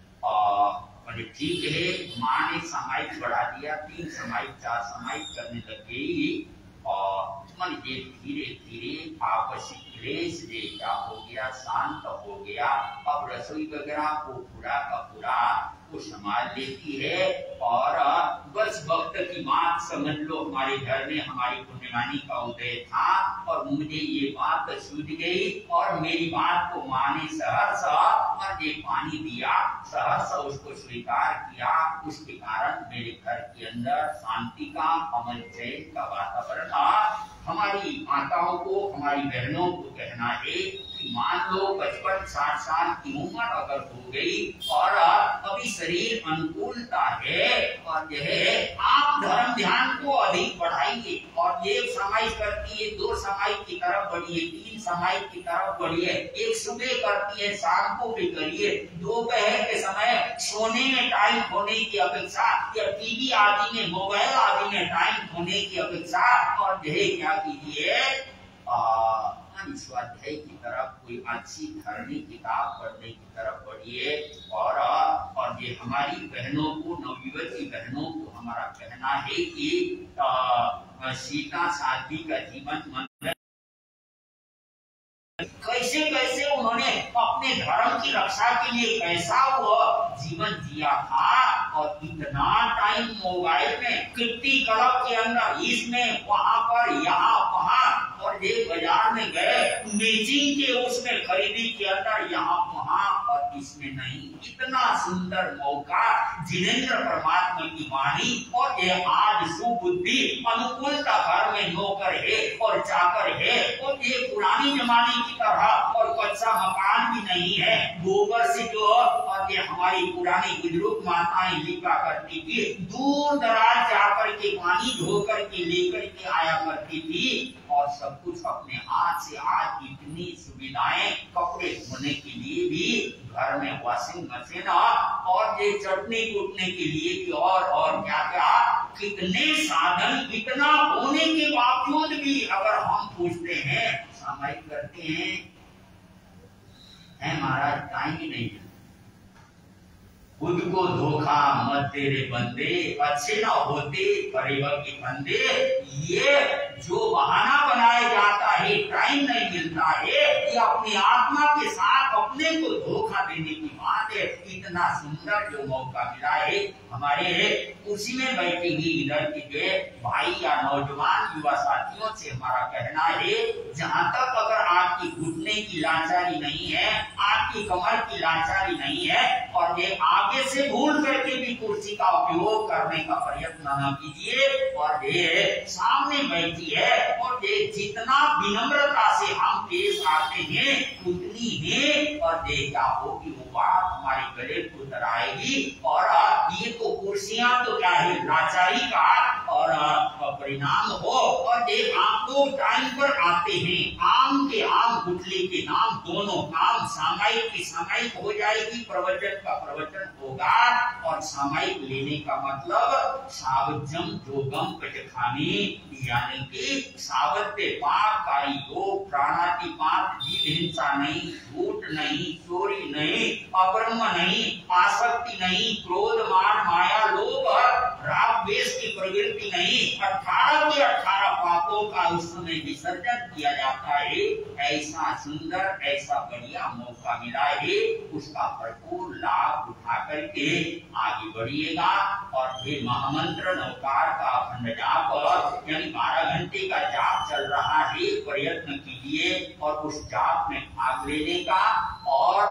और ठीक है, माँ ने समाई बढ़ा दिया, तीन समाई चार समाई करने लग गई। और मन ये धीरे धीरे आपसी क्लेश क्या हो गया, शांत हो गया। अब रसोई वगैरह को पूरा का पूरा वो संभाल लेती है। और बस वक्त की बात समझ लो, हमारे घर में हमारी पुण्यवानी का उदय था, और मुझे ये बात सूझ गई, और मेरी बात को माँ ने सहर्ष और ये पानी दिया, सहर्ष उसको स्वीकार किया। उसके कारण मेरे घर के अंदर शांति का, अमन चैन का वातावरण था। हमारी माताओं को, हमारी बहनों को कहना है कि मान लो पचपन साठ साल की उम्र अगर हो गई और अभी शरीर अनुकूलता है, और यह आप धर्म ध्यान को अधिक बढ़ाइए, और एक समय करती है, दो समय की तरफ बढ़िए, तीन समय की तरफ बढ़िए, एक सुबह करती है, शाम को भी करिए, दोपहर के समय सोने में टाइम होने की अपेक्षा, या टीवी आदि में, मोबाइल आदि में टाइम होने की अपेक्षा, और यह क्या कीजिए, अपना स्वाध्याय की तरफ कोई अच्छी धार्मिक किताब पढ़ने की तरफ बढ़िए। और और ये हमारी बहनों को, नवयुवती बहनों को हमारा कहना है कि आ, सीता साध्वी का जीवन मंगल कैसे कैसे उन्होंने अपने धर्म की रक्षा के लिए कैसा वो जीवन जिया था। और इतना टाइम मोबाइल में, कितनी क्लब के अंदर, इसमें वहां पर, यहाँ वहां, और एक बाजार में गए मैचिंग के उसमें खरीदी के अंदर, यहाँ वहां, और इसमें नहीं। इतना सुंदर मौका जिनेंद्र परमात्मा की वाणी, और ये आज सुबुद्धि अनुकूलता घर में नौकर है और चाकर है, और ये पुरानी जमाने की तरह और कच्चा मकान भी नहीं है, गोबर से जो, और ये हमारी पुरानी बुजुर्ग माताएं लिपा करती थी, दूर दराज जाकर के पानी धोकर के लेकर के आया करती थी। और सब कुछ अपने हाथ से, आज इतनी सुविधाएं, कपड़े धोने के लिए भी घर में वॉशिंग मशीन, और ये चटनी कूटने के लिए भी, और और क्या क्या कितने साधन, इतना होने के बावजूद भी अगर हम पूछते हैं, सामायिक करते हैं, है महाराज टाइम ही नहीं है। खुद को धोखा मत तेरे बंदे, अच्छे ना होते परिवर के बंदे। ये जो बहाना बनाया जाता है, टाइम नहीं मिलता है, ये अपनी आत्मा के साथ अपने को धोखा देने की बात है। इतना सुंदर जो मौका मिला है, हमारे कुर्सी में बैठे ही इधर के भाई या नौजवान युवा साथियों से हमारा कहना है, जहाँ तक अगर आपकी घुटने की लाचारी नहीं है, आपकी कमर की लाचारी नहीं है, और ये आगे से भूल करके भी कुर्सी का उपयोग करने का प्रयत्न न कीजिए। और ये सामने बैठी है, और ये जितना विनम्रता से हम पेश आते हैं उतनी ही, और ये क्या होगी, वो बात हमारे गले को उतर आएगी। और ये तो कुर्सियां तो क्या है, लाचारी का और परिणाम हो। और ये आप लोग टाइम पर आते हैं, आम के आम, गुटले के नाम, दोनों काम सामायिक की सामायिक हो जाएगी, प्रवचन का प्रवचन होगा। और सामायिक लेने का मतलब सावजम जोगम कटखानी, यानी कि सावत्य पाप कारी योग, प्राणातिपात, जीव हिंसा नहीं, झूठ नहीं, चोरी नहीं, अब्रह्म नहीं, आसक्ति नहीं, क्रोध मान माया लोभ राग द्वेष की प्रवृत्ति नहीं, अठारह के अठारह पापों का उस समय विसर्जन किया जाता है। ऐसा सुंदर, ऐसा बढ़िया मौका मिला है, उसका भरपूर लाभ उठा करके आगे बढ़िएगा। और ये महामंत्र नवकार का अखंड जाप, यानी बारह घंटे का जाप चल रहा है, प्रयत्न कीजिए और उस जाप में भाग लेने का। और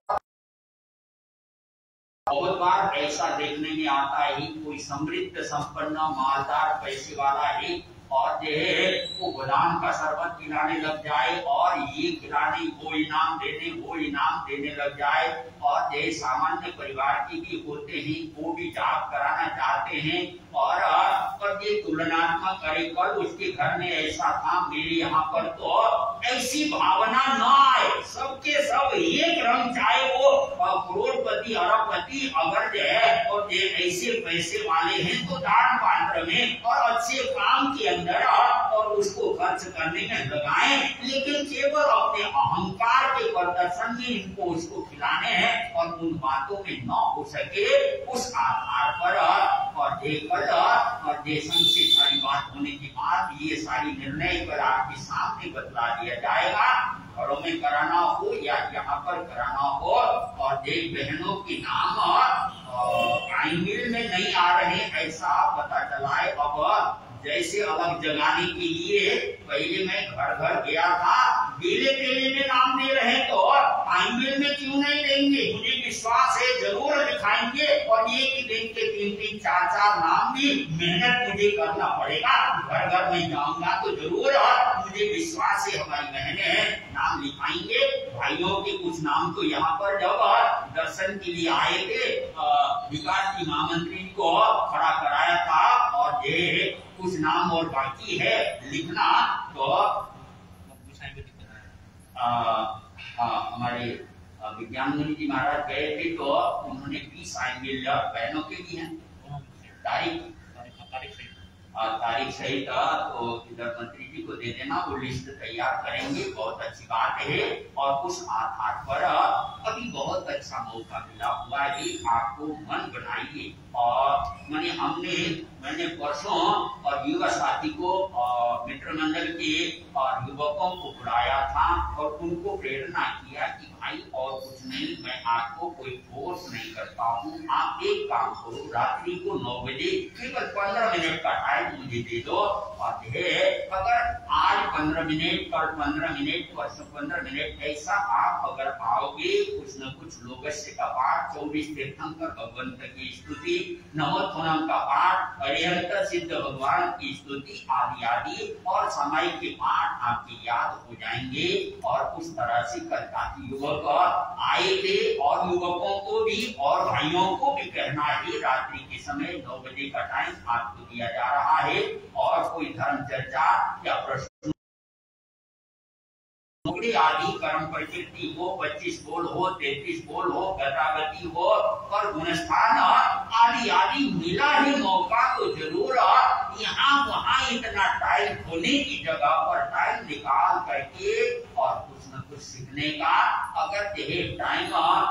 बहुत बार ऐसा देखने में आता है, कोई समृद्ध संपन्न मालदार पैसे वाला है, और जो है वो गोदाम का शरबत खिलाने लग जाए, और ये खिलाने, वो इनाम देने, वो इनाम देने लग जाए। और जो सामान्य परिवार के भी होते हैं, वो भी जाप कराना चाहते हैं, और और ये तुलनात्मक करे, कल उसके घर में ऐसा था, मेरे यहाँ पर तो ऐसी भावना न आए, सबके सब एक रंग, चाहे वो करोड़पति अरबपति अगर जो है, और जो ऐसे पैसे वाले हैं तो दान पात्र में और अच्छे काम के अंदर और उसको खर्च करने में लगाएं, लेकिन केवल अपने अहंकार के प्रदर्शन में इनको उसको खिलाने हैं, और उन बातों में न हो सके, उस आधार पर और देखकर और देशन से सारी बात होने के बाद ये सारी निर्णय पर आपके सामने बतला दिया जाएगा। घरों में कराना हो या यहाँ पर कराना हो, और देश बहनों के नाम प्राइम मिल में नहीं आ रहे, ऐसा पता चला है। अब जैसे अलग जगाने के लिए पहले मैं घर घर गया था, बेले बेले में नाम दे रहे, तो प्राइम मिल में क्यों नहीं देंगे, मुझे विश्वास है जरूर दिखाएंगे। और ये कि दिन के तीन तीन चार चार नाम भी मेहनत मुझे करना पड़ेगा, घर घर में जाऊंगा तो जरूर, और मुझे विश्वास है हमारी बहनें नाम लिखाएंगे। भाइयों के कुछ नाम तो यहाँ पर जब दर्शन के लिए आए थे, विकास की महामंत्री को खड़ा कराया था, और ये कुछ नाम और बाकी है लिखना, तो हमारे विज्ञान मुनि जी महाराज गए थे, तो उन्होंने बीस आएंगे, बहनों के भी हैं, तारीख तारीख सहित तो इधर मंत्री जी को दे देना, वो लिस्ट तैयार करेंगे। बहुत अच्छी बात है और उस आधार पर अभी बहुत अच्छा मौका मिला हुआ है, आपको मन बनाइए। और मैंने हमने मैंने परसों और युवा साथी को मित्र मंडल के और युवकों को बुलाया था और उनको प्रेरणा किया कि भाई और कुछ नहीं, मैं आपको कोई फोर्स नहीं करता हूँ, आप एक काम करो, रात्रि को नौ बजे केवल पंद्रह मिनट का टाइम मुझे दे दो और अगर आज पंद्रह मिनट कल पंद्रह मिनट परसों पंद्रह मिनट ऐसा आप अगर आओगे, कुछ न कुछ लोगस्य का पाठ, चौबीस तीर्थंकर भगवंत की स्तुति, नवोत्थान का पाठ, अरिहंत सिद्ध भगवान की स्तुति आदि आदि और समय के पाठ आपकी याद हो जाएंगे। और उस तरह से कल काफी युवक आए थे और युवकों को भी और भाइयों को भी कहना है, रात्रि के समय नौ बजे का टाइम आपको दिया जा रहा है और कोई धर्म चर्चा या प्रश्न आदि कर्म प्रकृति हो, पच्चीस बोल हो, तैतीस बोल हो, गतागति हो और गुणस्थान आदि आदि मिला ही मौका तो जरूर यहाँ वहाँ इतना टाइम होने की जगह पर टाइम निकाल करके और कुछ न कुछ सीखने का। अगर टाइम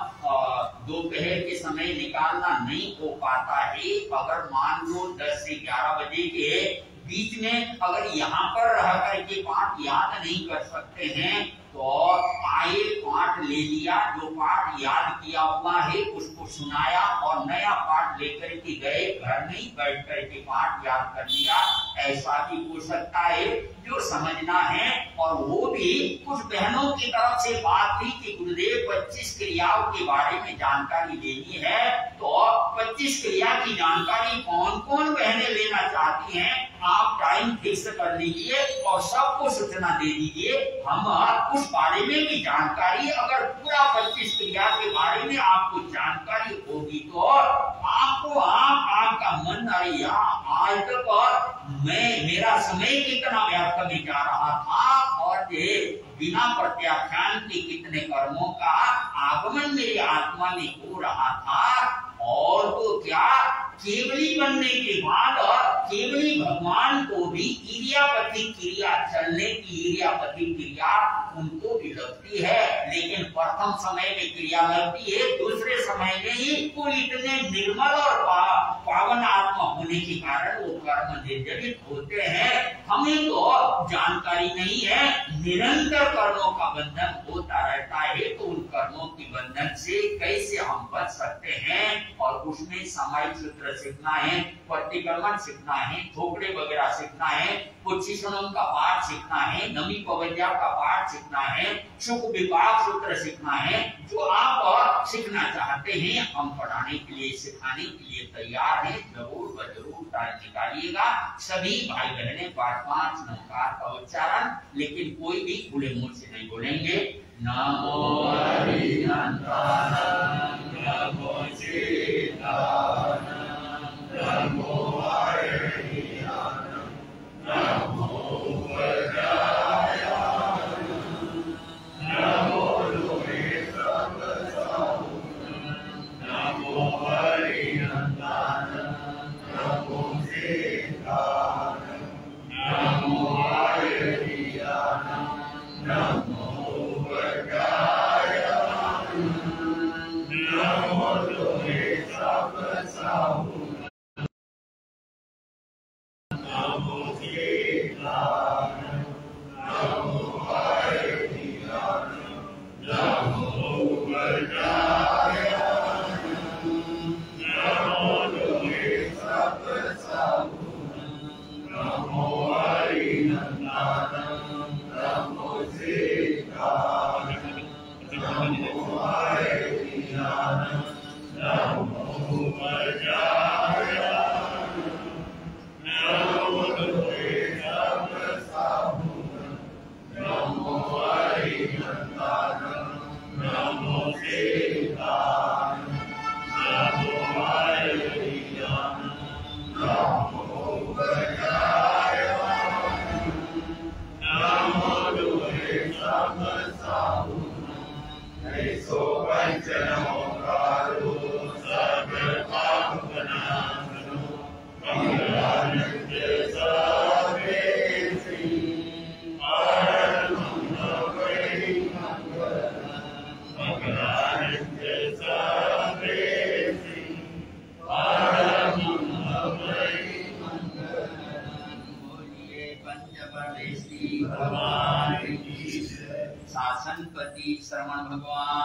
दोपहर के समय निकालना नहीं हो पाता है, अगर मान लो दस से ग्यारह बजे के बीच में अगर यहाँ पर रह करके पाठ याद नहीं कर सकते हैं तो आए पाठ ले लिया, जो पाठ याद किया हुआ है उसको सुनाया और नया पाठ लेकर के गए, घर में बैठ करके पाठ याद कर लिया, ऐसा भी हो सकता है। जो समझना है और वो भी कुछ बहनों की तरफ से बात थी कि गुरुदेव पच्चीस क्रियाओं के बारे में जानकारी लेनी है, तो पच्चीस क्रिया की जानकारी कौन कौन बहनें लेना चाहती हैं, आप टाइम फिक्स कर लीजिए और सबको सूचना दे दीजिए। हम उस बारे में भी जानकारी, अगर पूरा पच्चीस क्रिया के बारे में आपको जानकारी होगी तो आपको आप आपका मन, अरे यार आज तक मैं मेरा समय कितना व्यर्थ में जा रहा था और बिना प्रत्याख्यान के कितने कर्मों का आगमन मेरी आत्मा में हो रहा था। और तो क्या, केवली बनने के बाद केवली भगवान को भी इरियापति क्रिया, चलने की इरियापति क्रिया उनको भी लगती है, लेकिन प्रथम समय में क्रिया लगती है, दूसरे समय में ही वो इतने निर्मल और पा, पावन आत्मा होने के कारण वो कर्म निर्जरित होते हैं। हमें तो जानकारी नहीं है, निरंतर कर्मों का बंधन होता रहता है, तो उन कर्मों के बंधन से कैसे हम बच सकते हैं। और उसमें सामायिक सूत्र सीखना है, प्रतिक्रमण सीखना है, ठोकरे वगैरह सीखना है, उच्चिष्णों का पाठ सीखना है, नमी पवैया का पाठ सीखना है, सुख विपाक सूत्र सीखना है। जो आप सीखना चाहते हैं हम पढ़ाने के लिए सिखाने के लिए तैयार हैं, जरूर व जरूर टाइम निकालिएगा। सभी भाई बहने पाठ पांच नमस्कार का उच्चारण, लेकिन कोई भी खुले मुंह से नहीं बोलेंगे। नमो हरिहंताय नमो सीताय नमो हरिहंताय नमो वज्राय नमो लोहे सर्वसाहु नमो हरिहंताय नमो सीताय नमो हरिहंताय नमो वज्राय नमो लोहे सर्वसाहु Amen.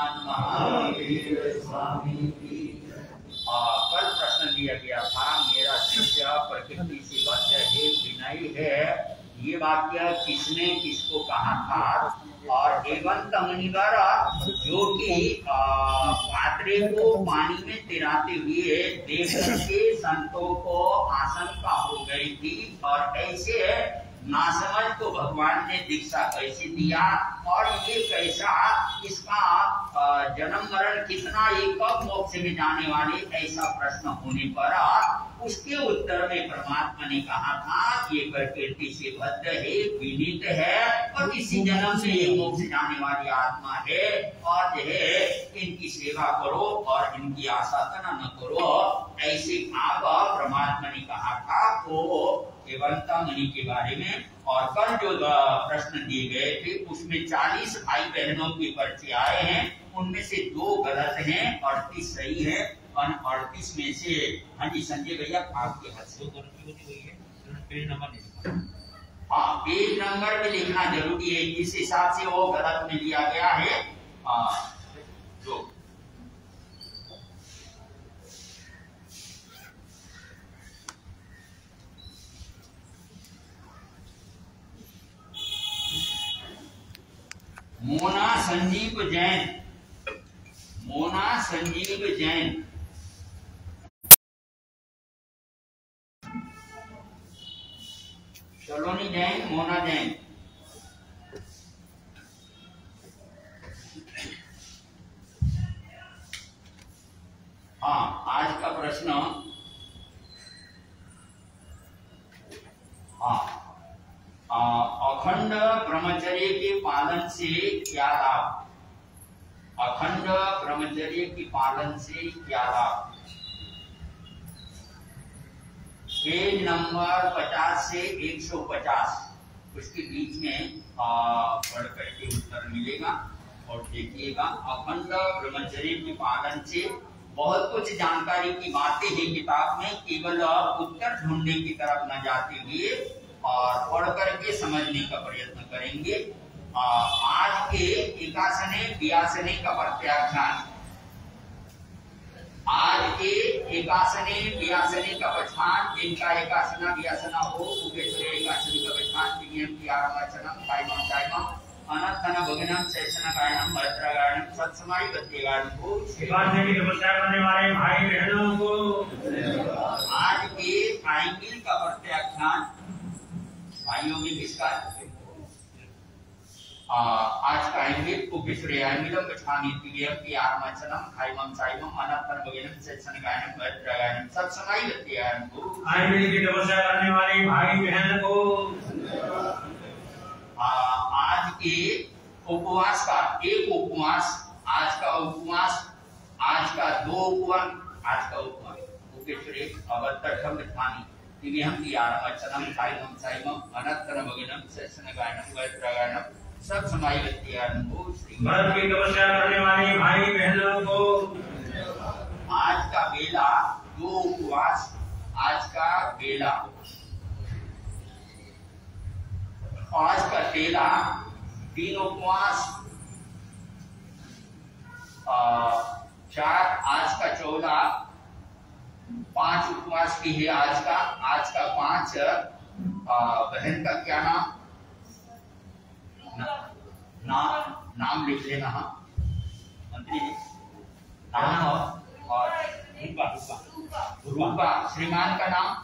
हनुमान महावीर स्वामी की। कल प्रश्न दिया गया था, मेरा शिष्य प्रकृति से बद्ध है, विनयी है, ये वाक्य किसने किसको कहा था? और एवं मुनिवर जो कि पात्रे को पानी में तिराते हुए देख करके संतों को आशंका हो गई थी, और ऐसे नासमझ को भगवान ने दीक्षा कैसे दिया, और ये कैसा, इसका जन्म मरण कितना, ये कब मोक्ष में जाने वाले, ऐसा प्रश्न होने पर उसके उत्तर में परमात्मा ने कहा था ये प्रकृति से बद्ध है, विनीत है, और इसी जन्म से ये मोक्ष जाने वाली आत्मा है, और जो है इनकी सेवा करो और इनकी आशा तना न करो, ऐसे भाव परमात्मा ने कहा था। तो एवंता मुनि के बारे में, और कल जो प्रश्न दिए गए थे उसमें चालीस भाई बहनों के परिचय आए हैं, उनमें से दो गलत हैं, अड़तीस सही है, और अड़तीस में से, हाँ जी संजय भैया आपके हाथ से पेज नंबर नहीं लिखा। हाँ, पेज नंबर में लिखना जरूरी है, जिस हिसाब से वो गलत में लिया गया है। हाँ, तो मोना संजीव जैन, मोना संजीव जैन, सलोनी जैन, मोना जैन। हाँ, आज का प्रश्न, हाँ, अखंड ब्रह्मचर्य के पालन से क्या लाभ? अखंड ब्रह्मचर्य के पालन से क्या लाभ? पेज नंबर पचास से एक सौ पचास, उसके बीच में पढ़ करके उत्तर मिलेगा, और देखिएगा। अखंड ब्रह्मचर्य के पालन से बहुत कुछ जानकारी की बातें हैं किताब में, केवल उत्तर ढूंढने की तरफ न जाते हुए और पढ़ करके समझने का प्रयत्न करेंगे। आ, आज के एकासने व्यासने का प्रत्याख्यान, आज के एकासने व्यासने का पठान, जिनका एकासना व्यासना हो उपेश्वरे एकासने का पठान, दिव्यम की आरामचनम कायमम कायमम अनंतन भगनम सैसना गायनम भद्रगायनम सत्समाई बद्यगायनम को एकासने की तपस्या करने वाले भाई बहनों को आज के आइंगिल का प्रत्याख्यान, भाइयों में किसका? आज का आइंगिल उपेश्वरे आइंगिलम पठानी दिव्यम की आरामचनम कायमम कायमम अनंतन भगनम सैसना गायनम भद्रगायनम सत्समाई बद्यगायनम को आइंगिल की तपस्या करने वाले भाई बहन को आज के उपवास का एक उपवास, आज का उपवास, आज का दो उपवास, आज का उपवास उपेश्वरे अवतरम धानी दिव्यम की आरामचनम कायमम कायमम अनंतन भगनम सैसना गायनम भद्रगायनम सब समाई बद्यगायनम को भरत की तपस्या करने वाले भाई बहनों को आज का बेला दो उपवास, आज का बेला, आज का तेला तीन उपवास, चार, आज का चौदह, पांच उपवास की है आज का, आज का पांच। बहन का क्या नाम? ना, ना, नाम लिख लेना। हाँ मंत्री जी, नाम और रूपा, श्रीमान का नाम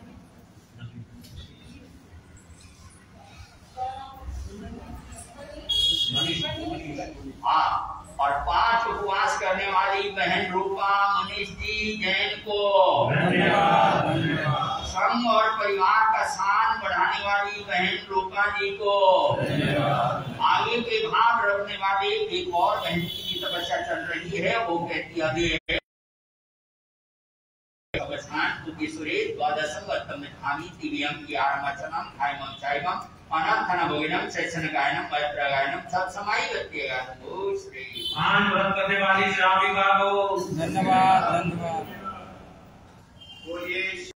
हाँ, और पांच उपवास करने वाली बहन रूपा मनीष जी जैन को धन्यवाद। संघ और परिवार का शान बढ़ाने वाली बहन रूपा जी को धन्यवाद। आगे के भाग रखने वाले एक और बहन की भी तपस्या चल रही है, वो कहती है द्वादशम वर्तम धामी दिव्यम की आरामचनम कायमम कायमम अनंतन भगनम सैसन गायनम भद्रगायनम सत्समाई बद्यगायनम को श्री मान व्रत करने वाली श्राविका को धन्यवाद धन्यवाद।